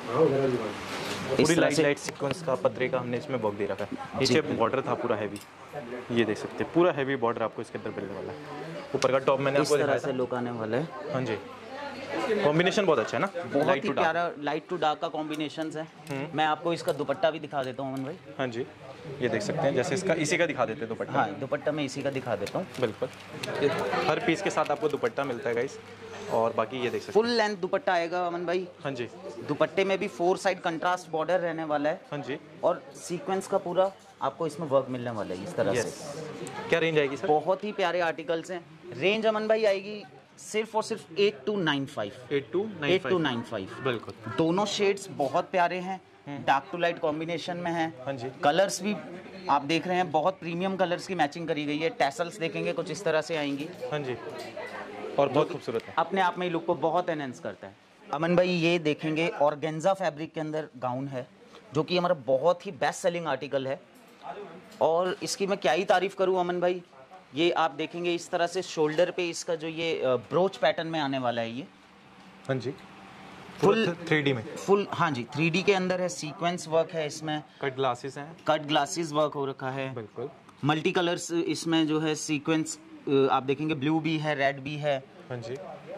पूरी लाइट सीक्वेंस का पतरे का हमने इसमें वर्क दे रखा है। नीचे बॉर्डर था पूरा हैवी, ये देख सकते हैं, पूरा हैवी बॉर्डर आपको इसके अंदर मिलने वाला है। ऊपर का टॉप मैंने आपको दिखाया था, लुक आने वाला है। हाँ जी, कॉम्बिनेशन बहुत अच्छा है ना, बहुत ही प्यारा लाइट टू डार्क का कॉम्बिनेशन है। मैं आपको इसका दुपट्टा भी दिखा देता हूँ अमन भाई। हाँ जी, ये देख सकते हैं, जैसे इसका इसी का दिखा देते हैं दुपट्टा। हाँ दुपट्टा मैं इसी का दिखा देता हूँ। बिल्कुल, हर पीस के साथ आपको दुपट्टा मिलता है गाइस। और बाकी ये देख सकते फुल लेंथ दुपट्टा आएगा अमन भाई। हाँ जी, दुपट्टे में भी 4 साइड कंट्रास्ट बॉर्डर रहने वाला है। हाँ जी, और सीक्वेंस का पूरा आपको इसमें वर्क मिलने वाला है इस तरह से। क्या रेंज आएगी सर? बहुत ही प्यारे आर्टिकल्स हैं। रेंज अमन भाई आएगी सिर्फ और सिर्फ 8295। 8295 बिल्कुल। दोनों शेड्स बहुत प्यारे हैं, डार्क टू लाइट कॉम्बिनेशन में है। हाँ जी, कलर्स भी आप देख रहे हैं, बहुत प्रीमियम कलर्स की मैचिंग करी गई है। टैसल्स देखेंगे कुछ इस तरह से आएंगी। हाँ जी, और बहुत खूबसूरत है, अपने आप में ही लुक को बहुत एनहेंस करता है। अमन भाई ये देखेंगे ऑर्गेन्जा फैब्रिक के अंदर गाउन है, जो कि हमारा बहुत ही बेस्ट सेलिंग आर्टिकल है। और इसकी मैं क्या ही तारीफ करूं अमन भाई, ये आप देखेंगे इस तरह से शोल्डर पे इसका जो ये ब्रोच पैटर्न में आने वाला है ये। हाँ जी, फुल 3D में, फुल, हाँ जी 3D के अंदर है, सीक्वेंस वर्क है इसमें, कट ग्लासेस हैं, कट ग्लासेस वर्क हो रखा है, बिल्कुल मल्टी कलर्स इसमें जो है सीक्वेंस आप देखेंगे, ब्लू भी है, रेड भी है। हाँ जी।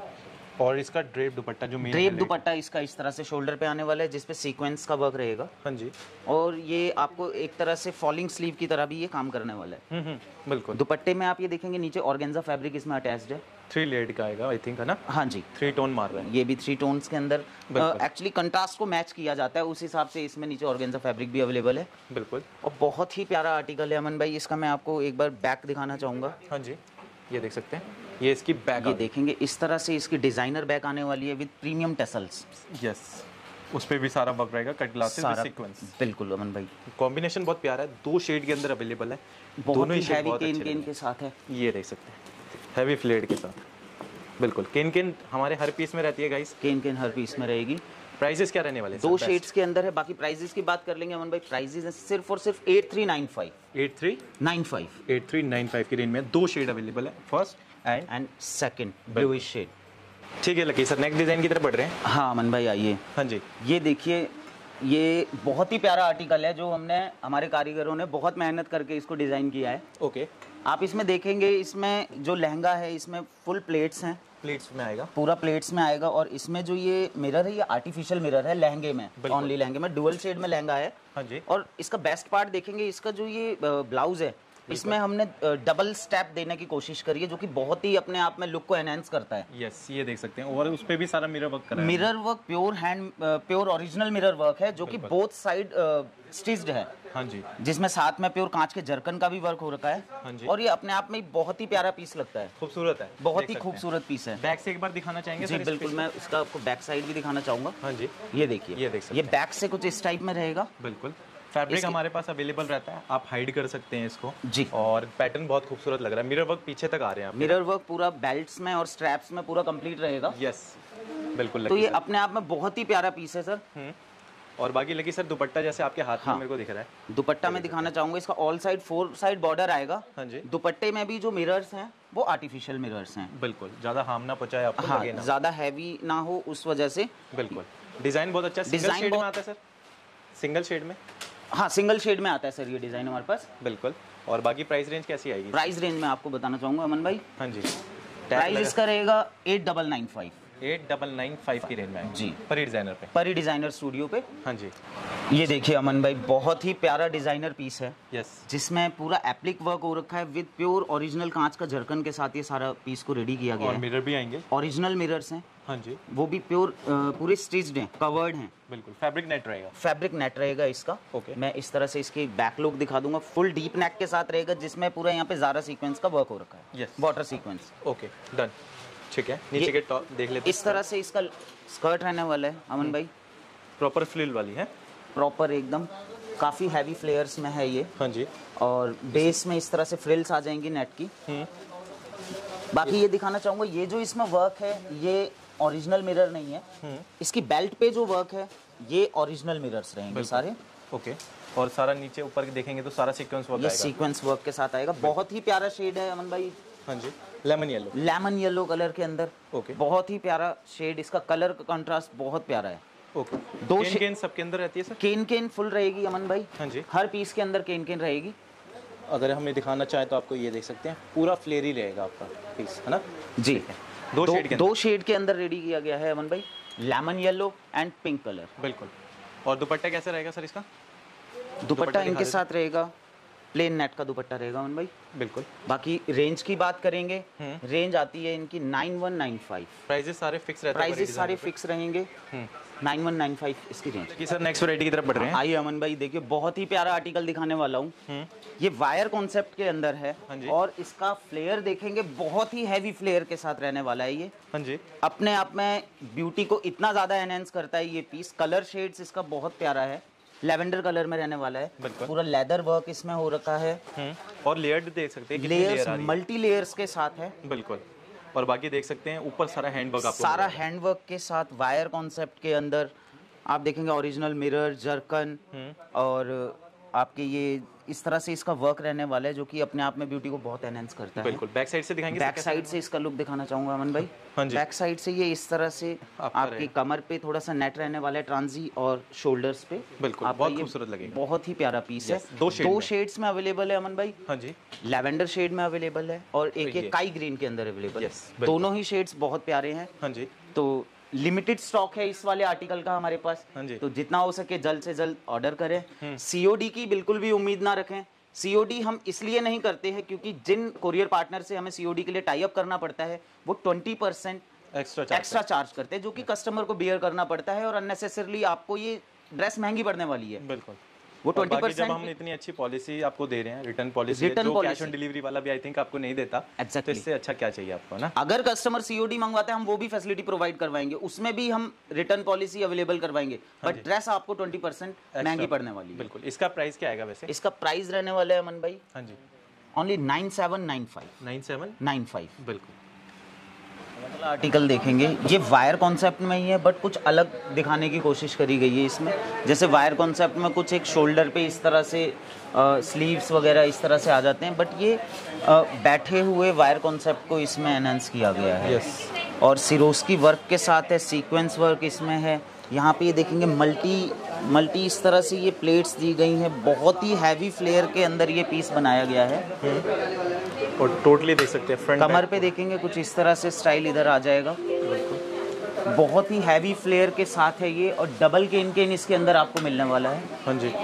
और इसका ड्रेप दुपट्टा जो मेन ड्रेप दुपट्टा इसका इस तरह से शोल्डर पे आने वाला है, जिसपे सीक्वेंस का वर्क रहेगा। हाँ जी। और ये आपको एक तरह से फॉलिंग स्लीव की तरह भी ये काम करने वाला है। बिल्कुल। दुपट्टे में आप ये देखेंगे नीचे ऑर्गेन्जा फैब्रिक इसमें अटैच्ड है। 3 लेयर का आएगा आई थिंक, है ना? हाँ जी, 3 टोन मार रहा है। ये भी 3 टोन्स के अंदर बिल्कुल। एक्चुअली कंट्रास्ट को मैच किया जाता है, उस हिसाब से इसमें नीचे ऑर्गेन्जा फैब्रिक भी अवेलेबल है। बिल्कुल। और बहुत ही प्यारा आर्टिकल है अमन भाई, इसका मैं आपको एक बार बैक दिखाना चाहूँगा। हाँ जी, ये देख सकते हैं, ये इसकी बैक, ये देखेंगे इस तरह से इसकी डिजाइनर बैक आने वाली है विद प्रीमियम टेसल्स। यस, उस पे भी सारा वर्क रहेगा, कट ग्लासेस विद सारा सीक्वेंस। बिल्कुल अमन भाई, कॉम्बिनेशन बहुत प्यारा है, 2 शेड के अंदर अवेलेबल है, बहुत दोनों ही ही शेड हैवी बहुत केन अच्छे केन लगे। के साथ है। ये देख सकते हैं, हैवी फ्लेड के साथ, बिल्कुल। केन केन हमारे हर पीस में रहती है गाइस। केन केन हर पीस में रहेगी। प्राइसेस क्या रहने वाले हैं? 2 शेड्स के अंदर है। बाकी प्राइजेस की बात कर लेंगे अमन भाई, प्राइजेस सिर्फ और सिर्फ 8395 8395 95 8395 की रेंज में 2 शेड अवेलेबल है, first and second bluish shade. ठीक है लकी सर, नेक्स्ट डिजाइन की तरफ बढ़ रहे हैं। हाँ अमन भाई आइए, हाँ जी, ये देखिए, ये बहुत ही प्यारा आर्टिकल है जो हमने हमारे कारीगरों ने बहुत मेहनत करके इसको डिज़ाइन किया है। ओके। आप इसमें देखेंगे, इसमें जो लहंगा है इसमें फुल प्लेट्स हैं, प्लेट्स में आएगा, पूरा प्लेट्स में आएगा। और इसमें जो ये मिरर है ये आर्टिफिशियल मिरर है लहंगे में, ओनली लहंगे में, डुअल शेड में लहंगा है। हाँ जी। और इसका बेस्ट पार्ट देखेंगे, इसका जो ये ब्लाउज है इसमें हमने डबल स्टेप देने की कोशिश करी है, जो कि बहुत ही अपने आप में लुक को एनहांस करता है। यस, ये देख सकते हैं, और उस पे भी सारा मिरर वर्क करा है। Mirror work pure original mirror work है, जो कि बोथ साइड स्टिच्ड है। हाँ जी, जिसमें साथ में प्योर कांच के जरकन का भी वर्क हो रखा है। हाँ जी। और ये अपने आप में बहुत ही प्यारा पीस लगता है, खूबसूरत है, बहुत देख ही सकते हैं। खूबसूरत पीस है। बैक से एक बार दिखाना चाहेंगे जी सर? इस बिल्कुल, piece मैं इसका आपको बैक साइड भी दिखाना चाहूंगा। हाँ जी, ये देखिए, ये देख सकते ये बैक से कुछ इस टाइप में रहेगा। बिल्कुल। फैब्रिक हमारे पास अवेलेबल रहता है, आप हाइड कर सकते हैं इसको जी। और पैटर्न बहुत खूबसूरत लग रहा है, मिरर वर्क पीछे तक आ रहे हैं आप। मिरर वर्क पूरा बेल्ट्स में और स्ट्रैप्स में पूरा कंप्लीट रहेगा। यस, बिल्कुल। तो ये अपने आप में बहुत ही प्यारा पीस है सर। और बाकी लगी सर दुपट्टा जैसे आपके हाथ में मेरे को दिख रहा है, दुपट्टा में दिखाना चाहूंगा, इसका ऑल साइड 4 साइड बॉर्डर आएगा। हाँ जी। दुपट्टे में भी जो मिरर्स हैं वो आर्टिफिशियल मिरर्स हैं। बिल्कुल, ज्यादा हार्म ना पहुंचाए आपको, हाँ, लगे ना। ज्यादा हैवी ना हो उस वजह से। बिल्कुल। डिजाइन बहुत अच्छा, सिंगल डिजाइन शेड में बहुत- आता है सर, सिंगल शेड में। हाँ, सिंगल शेड में आता है सर ये डिजाइन हमारे पास। बिल्कुल। और बाकी प्राइस रेंज कैसी आएगी? प्राइस रेंज में आपको बताना चाहूंगा अमन भाई, हाँ जी, प्राइस इसका रहेगा 8995 8995 की रेंज में आएगी जी, पर डिजाइनर पे। परी डिजाइनर स्टूडियो पे। हाँ जी, ये देखिए अमन भाई, बहुत ही प्यारा डिजाइनर पीस है, यस, जिसमें पूरा एप्लिक वर्क हो रखा है विद प्योर ओरिजिनल कांच का झरकन के साथ। ये सारा पीस को रेडी किया गया और है। मिरर भी आएंगे। ओरिजिनल मिरर्स हैं, हाँ जी, वो भी प्योर पूरे स्टिच्ड हैं, कवर्ड हैं। बिल्कुल। फैब्रिक नेट रहेगा। फैब्रिक नेट रहेगा इसका। ओके। मैं इस तरह से इसकी बैक लुक दिखा दूंगा, फुल डीप नेक के साथ रहेगा, जिसमें पूरा यहाँ पे ज़ारा सीक्वेंस का वर्क हो रखा है। Yes. Water sequence. Okay, done. ठीक है, नीचे के टॉप देख लेते इस तरह से इसका स्कर्ट रहने वाला है अमन भाई, प्रॉपर फ्रिल वाली है। प्रॉपर एकदम काफ़ी हैवी फ्लेयर्स में है ये। हाँ जी, और बेस में इस तरह से फ्रिल्स आ जाएंगी नेट की। बाकी ये दिखाना चाहूँगा, ये जो इसमें वर्क है ये ओरिजिनल मिरर नहीं है। इसकी बेल्ट पे जो वर्क है ये ओरिजिनल मिरर्स रहेंगे सारे। ओके। और सारा नीचे ऊपर देखेंगे तो सारा सीक्वेंस वर्क ये आएगा। सीक्वेंस वर्क के साथ आएगा। बहुत ही प्यारा शेड है अमन भाई, हाँ जी, lemon yellow. Lemon yellow colour के अंदर। ओके। बहुत ही प्यारा शेड, इसका कलर का कंट्रास्ट बहुत प्यारा है। ओके। दो केन केन सबके अंदर रहती है सर? केन केन फुल रहेगी अमन भाई। हाँ जी। हर पीस के अंदर केन केन रहेगी। अगर हमें दिखाना चाहे तो आपको ये देख सकते हैं, पूरा फ्लेयर ही रहेगा आपका पीस, है ना? जी, दो शेड के अंदर। 2 शेड के अंदर रेडी किया गया है अमन भाई, lemon yellow and pink colour. बिल्कुल। और दुपट्टा कैसा रहेगा सर इसका? दुपट्टा दिखा इनके दे। साथ रहेगा, प्लेन नेट का दुपट्टा रहेगा अमन भाई। बिल्कुल। बाकी रेंज की बात करेंगे, रेंज आती है इनकी 9195। प्राइजेस सारे फिक्स रहते हैं? प्राइजेस सारे फिक्स रहेंगे, 9195 इसकी रेंज। कि सर नेक्स्ट वैरायटी की तरफ बढ़ रहे हैं। आइए अमन भाई, देखिए बहुत ही प्यारा आर्टिकल दिखाने वाला हूँ। ये वायर कॉन्सेप्ट के अंदर है। हाँ जी। और इसका फ्लेयर देखेंगे, बहुत ही हैवी फ्लेयर के साथ रहने वाला है ये। हाँ जी, अपने आप में ब्यूटी को इतना ज्यादा एनहेंस करता है ये पीस। कलर शेड्स इसका बहुत प्यारा है, लेवेंडर कलर में रहने वाला है। बिल्कुल। पूरा लेदर वर्क इसमें हो रखा है। और लेयर्ड देख सकते हैं, कितनी लेयर्स लेयर आ रही है। मल्टी लेयर्स के साथ है। बिल्कुल। और बाकी देख सकते हैं ऊपर सारा हैंडवर्क आपको सारा हैंडवर्क के साथ वायर कॉन्सेप्ट के अंदर आप देखेंगे ओरिजिनल मिरर, जर्कन और आपके ये इस तरह से इसका वर्क रहने वाला है जो कि अपने आप में ब्यूटी को बहुत एनहेंस करता है। बिल्कुल। बैक साइड से दिखाएंगे? बैक साइड से इसका लुक दिखाना चाहूंगा अमन भाई। हाँ जी। बैक साइड से ये इस तरह से आपकी कमर पे थोड़ा सा नेट रहने वाला है ट्रांजी और शोल्डर्स पे। बिल्कुल, बहुत खूबसूरत लगेगा। बहुत ही प्यारा पीस है। दो शेड्स में अवेलेबल है अमन भाई। हाँ जी। लैवेंडर शेड में अवेलेबल है और एक काई ग्रीन के अंदर अवेलेबल है। दोनों ही शेड्स बहुत प्यारे हैं। हाँ जी। तो लिमिटेड स्टॉक है इस वाले आर्टिकल का हमारे पास। हाँ जी। तो जितना हो सके जल्द से जल्द ऑर्डर करें। सीओडी की बिल्कुल भी उम्मीद ना रखें। सीओडी हम इसलिए नहीं करते हैं क्योंकि जिन कोरियर पार्टनर से हमें सीओडी के लिए टाई अप करना पड़ता है वो 20% एक्स्ट्रा चार्ज करते हैं जो कि कस्टमर को बियर करना पड़ता है और अननेसेसरली आपको ये ड्रेस महंगी पड़ने वाली है। बिल्कुल। वो 20% जब हम इतनी अच्छी पॉलिसी आपको दे रहे हैं, रिटर्न पॉलिसी, जो कैश ऑन डिलीवरी वाला भी आई थिंक आपको नहीं देता। तो इससे अच्छा क्या चाहिए आपको ना? अगर कस्टमर सीओडी मंगवाते हैं हम वो भी फैसिलिटी प्रोवाइड करवाएंगे, उसमें भी हम रिटर्न पॉलिसी अवेलेबल करवाएंगे, बट ड्रेस आपको 20% महंगी पड़ने वाली है। बिल्कुल। इसका प्राइस क्या आएगा वैसे? इसका प्राइस रहने वाला है अमन भाई, हाँ जी, ओनली 9795। 9795 बिल्कुल। आर्टिकल देखेंगे, ये वायर कॉन्सेप्ट में ही है बट कुछ अलग दिखाने की कोशिश करी गई है इसमें। जैसे वायर कॉन्सेप्ट में कुछ एक शोल्डर पे इस तरह से स्लीव्स वगैरह इस तरह से आ जाते हैं, बट ये बैठे हुए वायर कॉन्सेप्ट को इसमें एनहांस किया गया है। और सिरोस्की वर्क के साथ है, सीक्वेंस वर्क इसमें है। यहाँ पे ये देखेंगे मल्टी इस तरह से ये प्लेट्स दी गई हैं। बहुत ही हैवी फ्लेयर के अंदर ये पीस बनाया गया है। और टोटली देख सकते हैं फ्रंट कमर पे देखेंगे कुछ इस तरह से स्टाइल इधर आ जाएगा। बहुत ही हैवी फ्लेयर के साथ है ये और डबल केन इसके अंदर आपको मिलने वाला है। हाँ जी।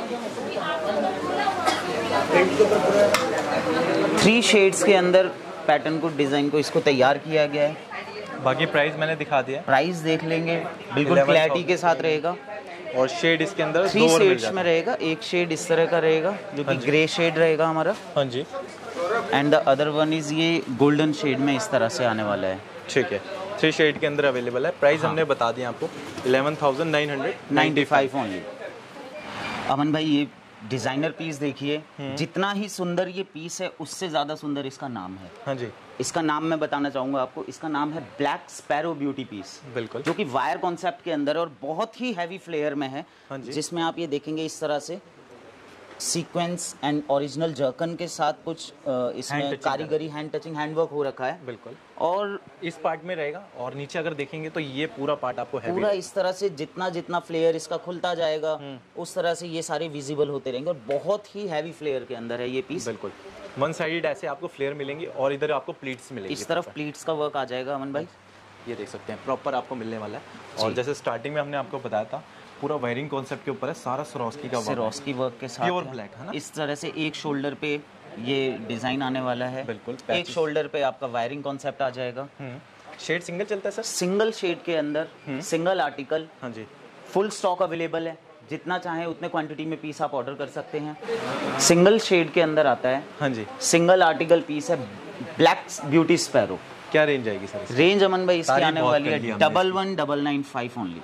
3 शेड्स के अंदर पैटर्न को डिजाइन को इसको तैयार किया गया है। बाकी प्राइस मैंने दिखा दिया। प्राइस देख लेंगे, बिल्कुल क्लैरिटी के साथ रहेगा। और शेड इसके अंदर 3 शेड्स में रहेगा। एक शेड इस तरह का रहेगा जो कि ग्रे शेड रहेगा हमारा। हाँ जी। And the other one is ये गोल्डन शेड में इस तरह से आने वाला है। ठीक है, 3 शेड के अंदर अवेलेबल है। प्राइस हमने बता दिया आपको 11,995 ओनली। अमन भाई ये डिजाइनर पीस देखिए, जितना ही सुंदर ये पीस है उससे ज्यादा सुंदर इसका नाम है। हाँ जी। इसका नाम मैं बताना चाहूंगा आपको, इसका नाम है ब्लैक स्पैरो ब्यूटी पीस। बिल्कुल। जो कि वायर कॉन्सेप्ट के अंदर और बहुत ही हैवी फ्लेयर में है। हाँ जी। जिसमें आप ये देखेंगे इस तरह से सीक्वेंस एंड ओरिजिनल जर्कन के साथ कुछ इसमें कारीगरी हैंड टचिंग हैंडवर्क हो रखा है। बिल्कुल। और इस पार्ट में रहेगा और नीचे अगर देखेंगे तो ये पूरा पार्ट आपको हैवी पूरा इस तरह से जितना फ्लेयर इसका खुलता जाएगा उस तरह से ये सारे विजिबल होते रहेंगे और बहुत ही हैवी फ्लेयर के अंदर है ये पीस। बिल्कुल। वन साइडेड ऐसे आपको फ्लेयर मिलेंगे और इधर आपको प्लीट्स मिलेंगे। इस तरफ प्लीट्स का वर्क आ जाएगा अमन भाई, ये देख सकते हैं प्रॉपर आपको मिलने वाला है। और जैसे स्टार्टिंग में हमने आपको बताया था पूरा वायरिंग कॉन्सेप्ट के ऊपर है, सारा सिरोस्की का वर्क, सिरोस्की वर्क के साथ प्योर ब्लैक है ना। इस तरह से एक शोल्डर पे ये डिजाइन आने वाला है। बिल्कुल। एक शोल्डर पे आपका वायरिंग कॉन्सेप्ट आ जाएगा। शेड सिंगल चलता है सर? सिंगल शेड के अंदर सिंगल आर्टिकल। हाँ जी। फुल स्टॉक अवेलेबल है, जितना चाहे उतने क्वांटिटी में पीस आप ऑर्डर कर सकते हैं। सिंगल शेड के अंदर आता है। हाँ जी। सिंगल आर्टिकल पीस है, ब्लैक ब्यूटी स्पैरो। क्या रेंज आएगी सर? रेंज अमन भाई इसकी आने वाली है 11,995 ओनली,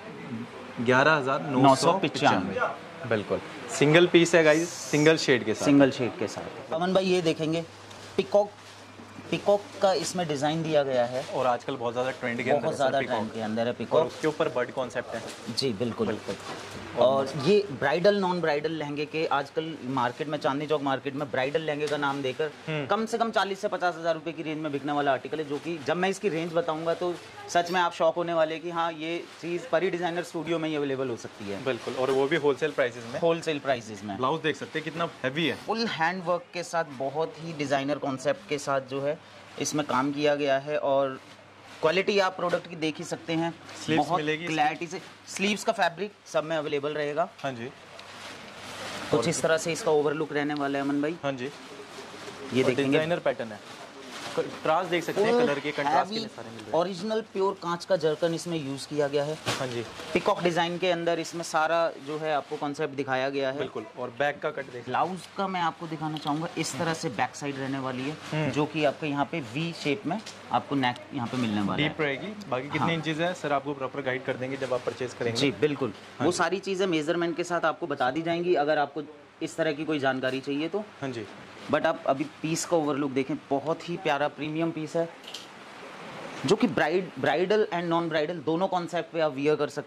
11,995। बिल्कुल। सिंगल पीस है गाइस, सिंगल शेड के साथ। सिंगल शेड के साथ। अमन भाई ये देखेंगे पिकॉक का इसमें डिजाइन दिया गया है और आजकल बहुत ज्यादा ट्रेंड के अंदर है। बहुत ज्यादा ट्रेंड के अंदर है और पिकॉक। उसके ऊपर बर्ड कॉन्सेप्ट है। जी बिल्कुल। और ये ब्राइडल नॉन ब्राइडल लहंगे के आजकल मार्केट में, चांदनी चौक मार्केट में ब्राइडल लहंगे का नाम देकर कम से कम 40 से 50 हज़ार रुपए की रेंज में बिकने वाला आर्टिकल है। जो कि जब मैं इसकी रेंज बताऊंगा तो सच में आप शॉक होने वाले कि हाँ ये चीज़ परी डिजाइनर स्टूडियो में ही अवेलेबल हो सकती है। बिल्कुल। और वो भी होलसेल प्राइसेस में। होलसेल प्राइसेस में। ब्लाउज देख सकते हैं कितना हैवी है, फुल हैंड वर्क के साथ, बहुत ही डिजाइनर कॉन्सेप्ट के साथ जो है इसमें काम किया गया है। और क्वालिटी आप प्रोडक्ट की देख ही सकते हैं, बहुत क्लैरिटी से। स्लीव्स का फैब्रिक सब में अवेलेबल रहेगा। हाँ जी। कुछ इस तरह से इसका ओवरलुक रहने वाला है अमन भाई। हाँ जी। ये देखेंगे डिजाइनर पैटर्न है, कंट्रास्ट देख सकते हैं, कलर के कंट्रास्ट के सारे मिल रहे हैं। ओरिजिनल प्योर कांच का जर्कन इसमें यूज किया गया है। हाँ जी। पिकॉक डिजाइन के अंदर इसमें सारा जो है आपको कॉन्सेप्ट दिखाया गया है। बिल्कुल। और बैक का कट देख। ब्लाउज का मैं आपको दिखाना चाहूंगा, इस तरह से बैक साइड रहने वाली है जो कि आपके यहाँ पे वी शेप में आपको नेक यहाँ पे मिलने वाला है। डीप रहेगी। बाकी कितने इंचेस है सर आपको प्रॉपर गाइड कर देंगे जब आप परचेज करेंगे। जी बिल्कुल। वो सारी चीजें मेजरमेंट के साथ आपको बता दी जाएंगी अगर आपको इस तरह की कोई जानकारी चाहिए तो। हाँ जी। बट आप अभी पीस का ओवरलुक देखें, बहुत ही प्यारा प्रीमियम पीस है जो कि ब्राइडल एंड नॉन ब्राइडल दोनों कॉन्सेप्ट पे आप वियर कर सकते हैं।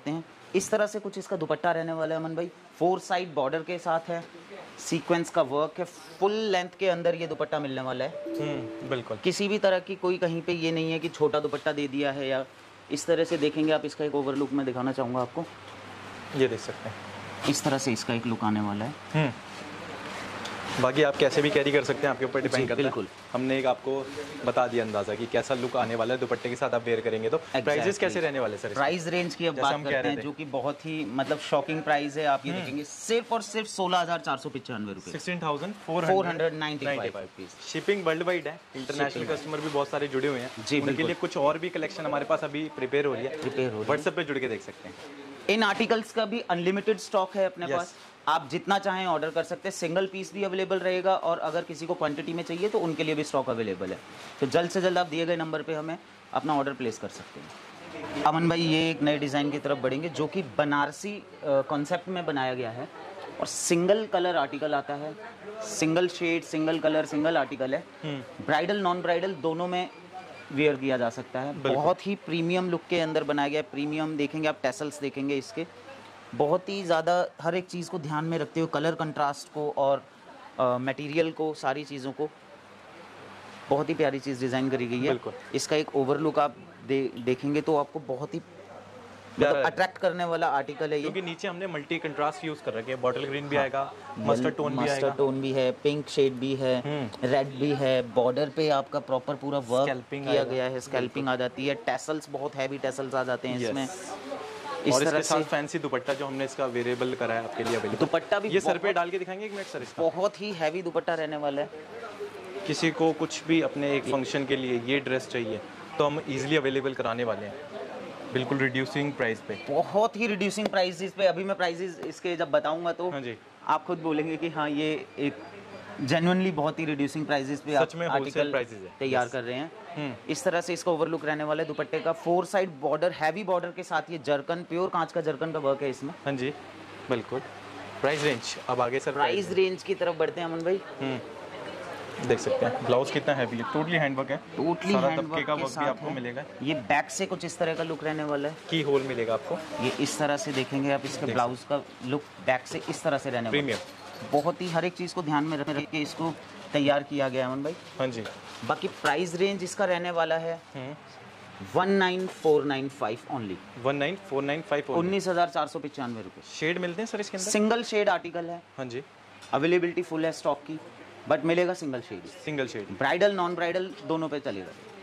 इस तरह से कुछ इसका दुपट्टा रहने वाला है अमन भाई। 4 साइड बॉर्डर के साथ है, सीक्वेंस का वर्क है, फुल लेंथ के अंदर ये दुपट्टा मिलने वाला है। बिल्कुल। किसी भी तरह की कोई कहीं पे ये नहीं है कि छोटा दुपट्टा दे दिया है या इस तरह से। देखेंगे आप इसका एक ओवरलुक मैं दिखाना चाहूँगा आपको, ये देख सकते हैं इस तरह से इसका एक लुक आने वाला है। बाकी आप कैसे भी कैरी कर सकते हैं, आपके ऊपर डिपेंड करता है। बिल्कुल। हमने एक आपको बता दिया अंदाजा कि कैसा लुक आने वाला है दुपट्टे के साथ आप वेयर करेंगे तो। प्राइसेस कैसे रहने वाले सर? प्राइस रेंज की अब बात करते हैं जो कि बहुत ही मतलब शॉकिंग प्राइस है। आप ये देखेंगे सिर्फ और सिर्फ 16,495 रुपए, 16,495 शिपिंग वर्ल्ड वाइड है। इंटरनेशनल कस्टमर भी बहुत सारे जुड़े हुए हैं जी, उनके लिए कुछ और भी कलेक्शन हमारे पास अभी प्रिपेयर हो रही है, व्हाट्सएप पे जुड़ के देख सकते हैं। इन आर्टिकल्स का भी अनलिमिटेड स्टॉक है अपने पास, आप जितना चाहें ऑर्डर कर सकते हैं। सिंगल पीस भी अवेलेबल रहेगा और अगर किसी को क्वांटिटी में चाहिए तो उनके लिए भी स्टॉक अवेलेबल है। तो जल्द से जल्द आप दिए गए नंबर पे हमें अपना ऑर्डर प्लेस कर सकते हैं। अमन भाई ये एक नए डिज़ाइन की तरफ बढ़ेंगे जो कि बनारसी कॉन्सेप्ट में बनाया गया है और सिंगल कलर आर्टिकल आता है, single shade, single colour, single article है। ब्राइडल नॉन ब्राइडल दोनों में वेयर किया जा सकता है। बहुत ही प्रीमियम लुक के अंदर बनाया गया है। प्रीमियम देखेंगे आप, टेसल्स देखेंगे इसके, बहुत ही ज़्यादा हर एक चीज़ को ध्यान में रखते हुए कलर कंट्रास्ट को और मटेरियल को, सारी चीज़ों को बहुत ही प्यारी चीज़ डिज़ाइन करी गई है। इसका एक ओवरलुक आप देखेंगे तो आपको बहुत ही मतलब अट्रैक्ट करने वाला आर्टिकल है ये, क्योंकि नीचे हमने मल्टी कंट्रास्ट यूज कर रखे हैं। बॉटल ग्रीन भी आएगा, मस्टर्ड टोन भी आएगा, मस्टर्ड टोन भी है, पिंक शेड भी है, रेड भी है। बॉर्डर पे आपका प्रॉपर पूरा वर्क किया गया है, स्कैल्पिंग आ जाती है, टेसल्स बहुत हैवी टेसल्स आ जाते हैं इसमें। इस और इसके साथ फैंसी दुपट्टा जो हमने इसका वेरिएबल करा है आपके लिए अवेलेबल। दुपट्टा भी ये सर पे डाल के दिखाएंगे एक मिनट सर इसका। बहुत ही हैवी दुपट्टा रहने वाला है। किसी को कुछ भी अपने एक फंक्शन के लिए ये ड्रेस चाहिए तो हम इजीली अवेलेबल कराने वाले हैं, बिल्कुल रिड्यूसिंग प्राइस पे, बहुत ही रिड्यूसिंग प्राइसेस पे। अभी मैं प्राइसेस इसके जब बताऊंगा तो हाँ जी, आप खुद बोलेंगे कि हाँ ये एक जेन्युइनली बहुत ही रिड्यूसिंग प्राइसेस पे सच में आर्टिकल तैयार कर रहे हैं। इस तरह से इसका ओवरलुक रहने वाला है दुपट्टे का। 4 साइड बॉर्डर, हैवी बॉर्डर के साथ ये जर्कन, प्योर कांच का जर्कन का वर्क है इसमें। हाँ जी बिल्कुल। प्राइस रेंज अब आगे सर, प्राइस रेंज की तरफ बढ़ते हैं अमन भाई। देख सकते हैं ब्लाउज कितना हैवी है, टोटली हैंडवर्क है, टोटली हैंडवर्क का वर्क भी आपको मिलेगा। ये बैक से कुछ इस तरह का लुक रहने वाला है, की होल मिलेगा आपको। ये इस तरह से देखेंगे आप, इसके ब्लाउज का लुक बैक से इस तरह से रहने वाला है। प्रीमियम, बहुत ही हर एक चीज़ को ध्यान में रख के इसको तैयार किया गया है अमन भाई। हाँ जी। बाकी प्राइस रेंज इसका रहने वाला है 19,495 ओनली। 19,495 19,495 रुपये। शेड मिलते हैं सर इसके अंदर? सिंगल शेड आर्टिकल है। हाँ जी। अवेलेबिलिटी फुल है स्टॉक की, बट मिलेगा single shade. Single shade, bridal non bridal दोनों पे चलेगा।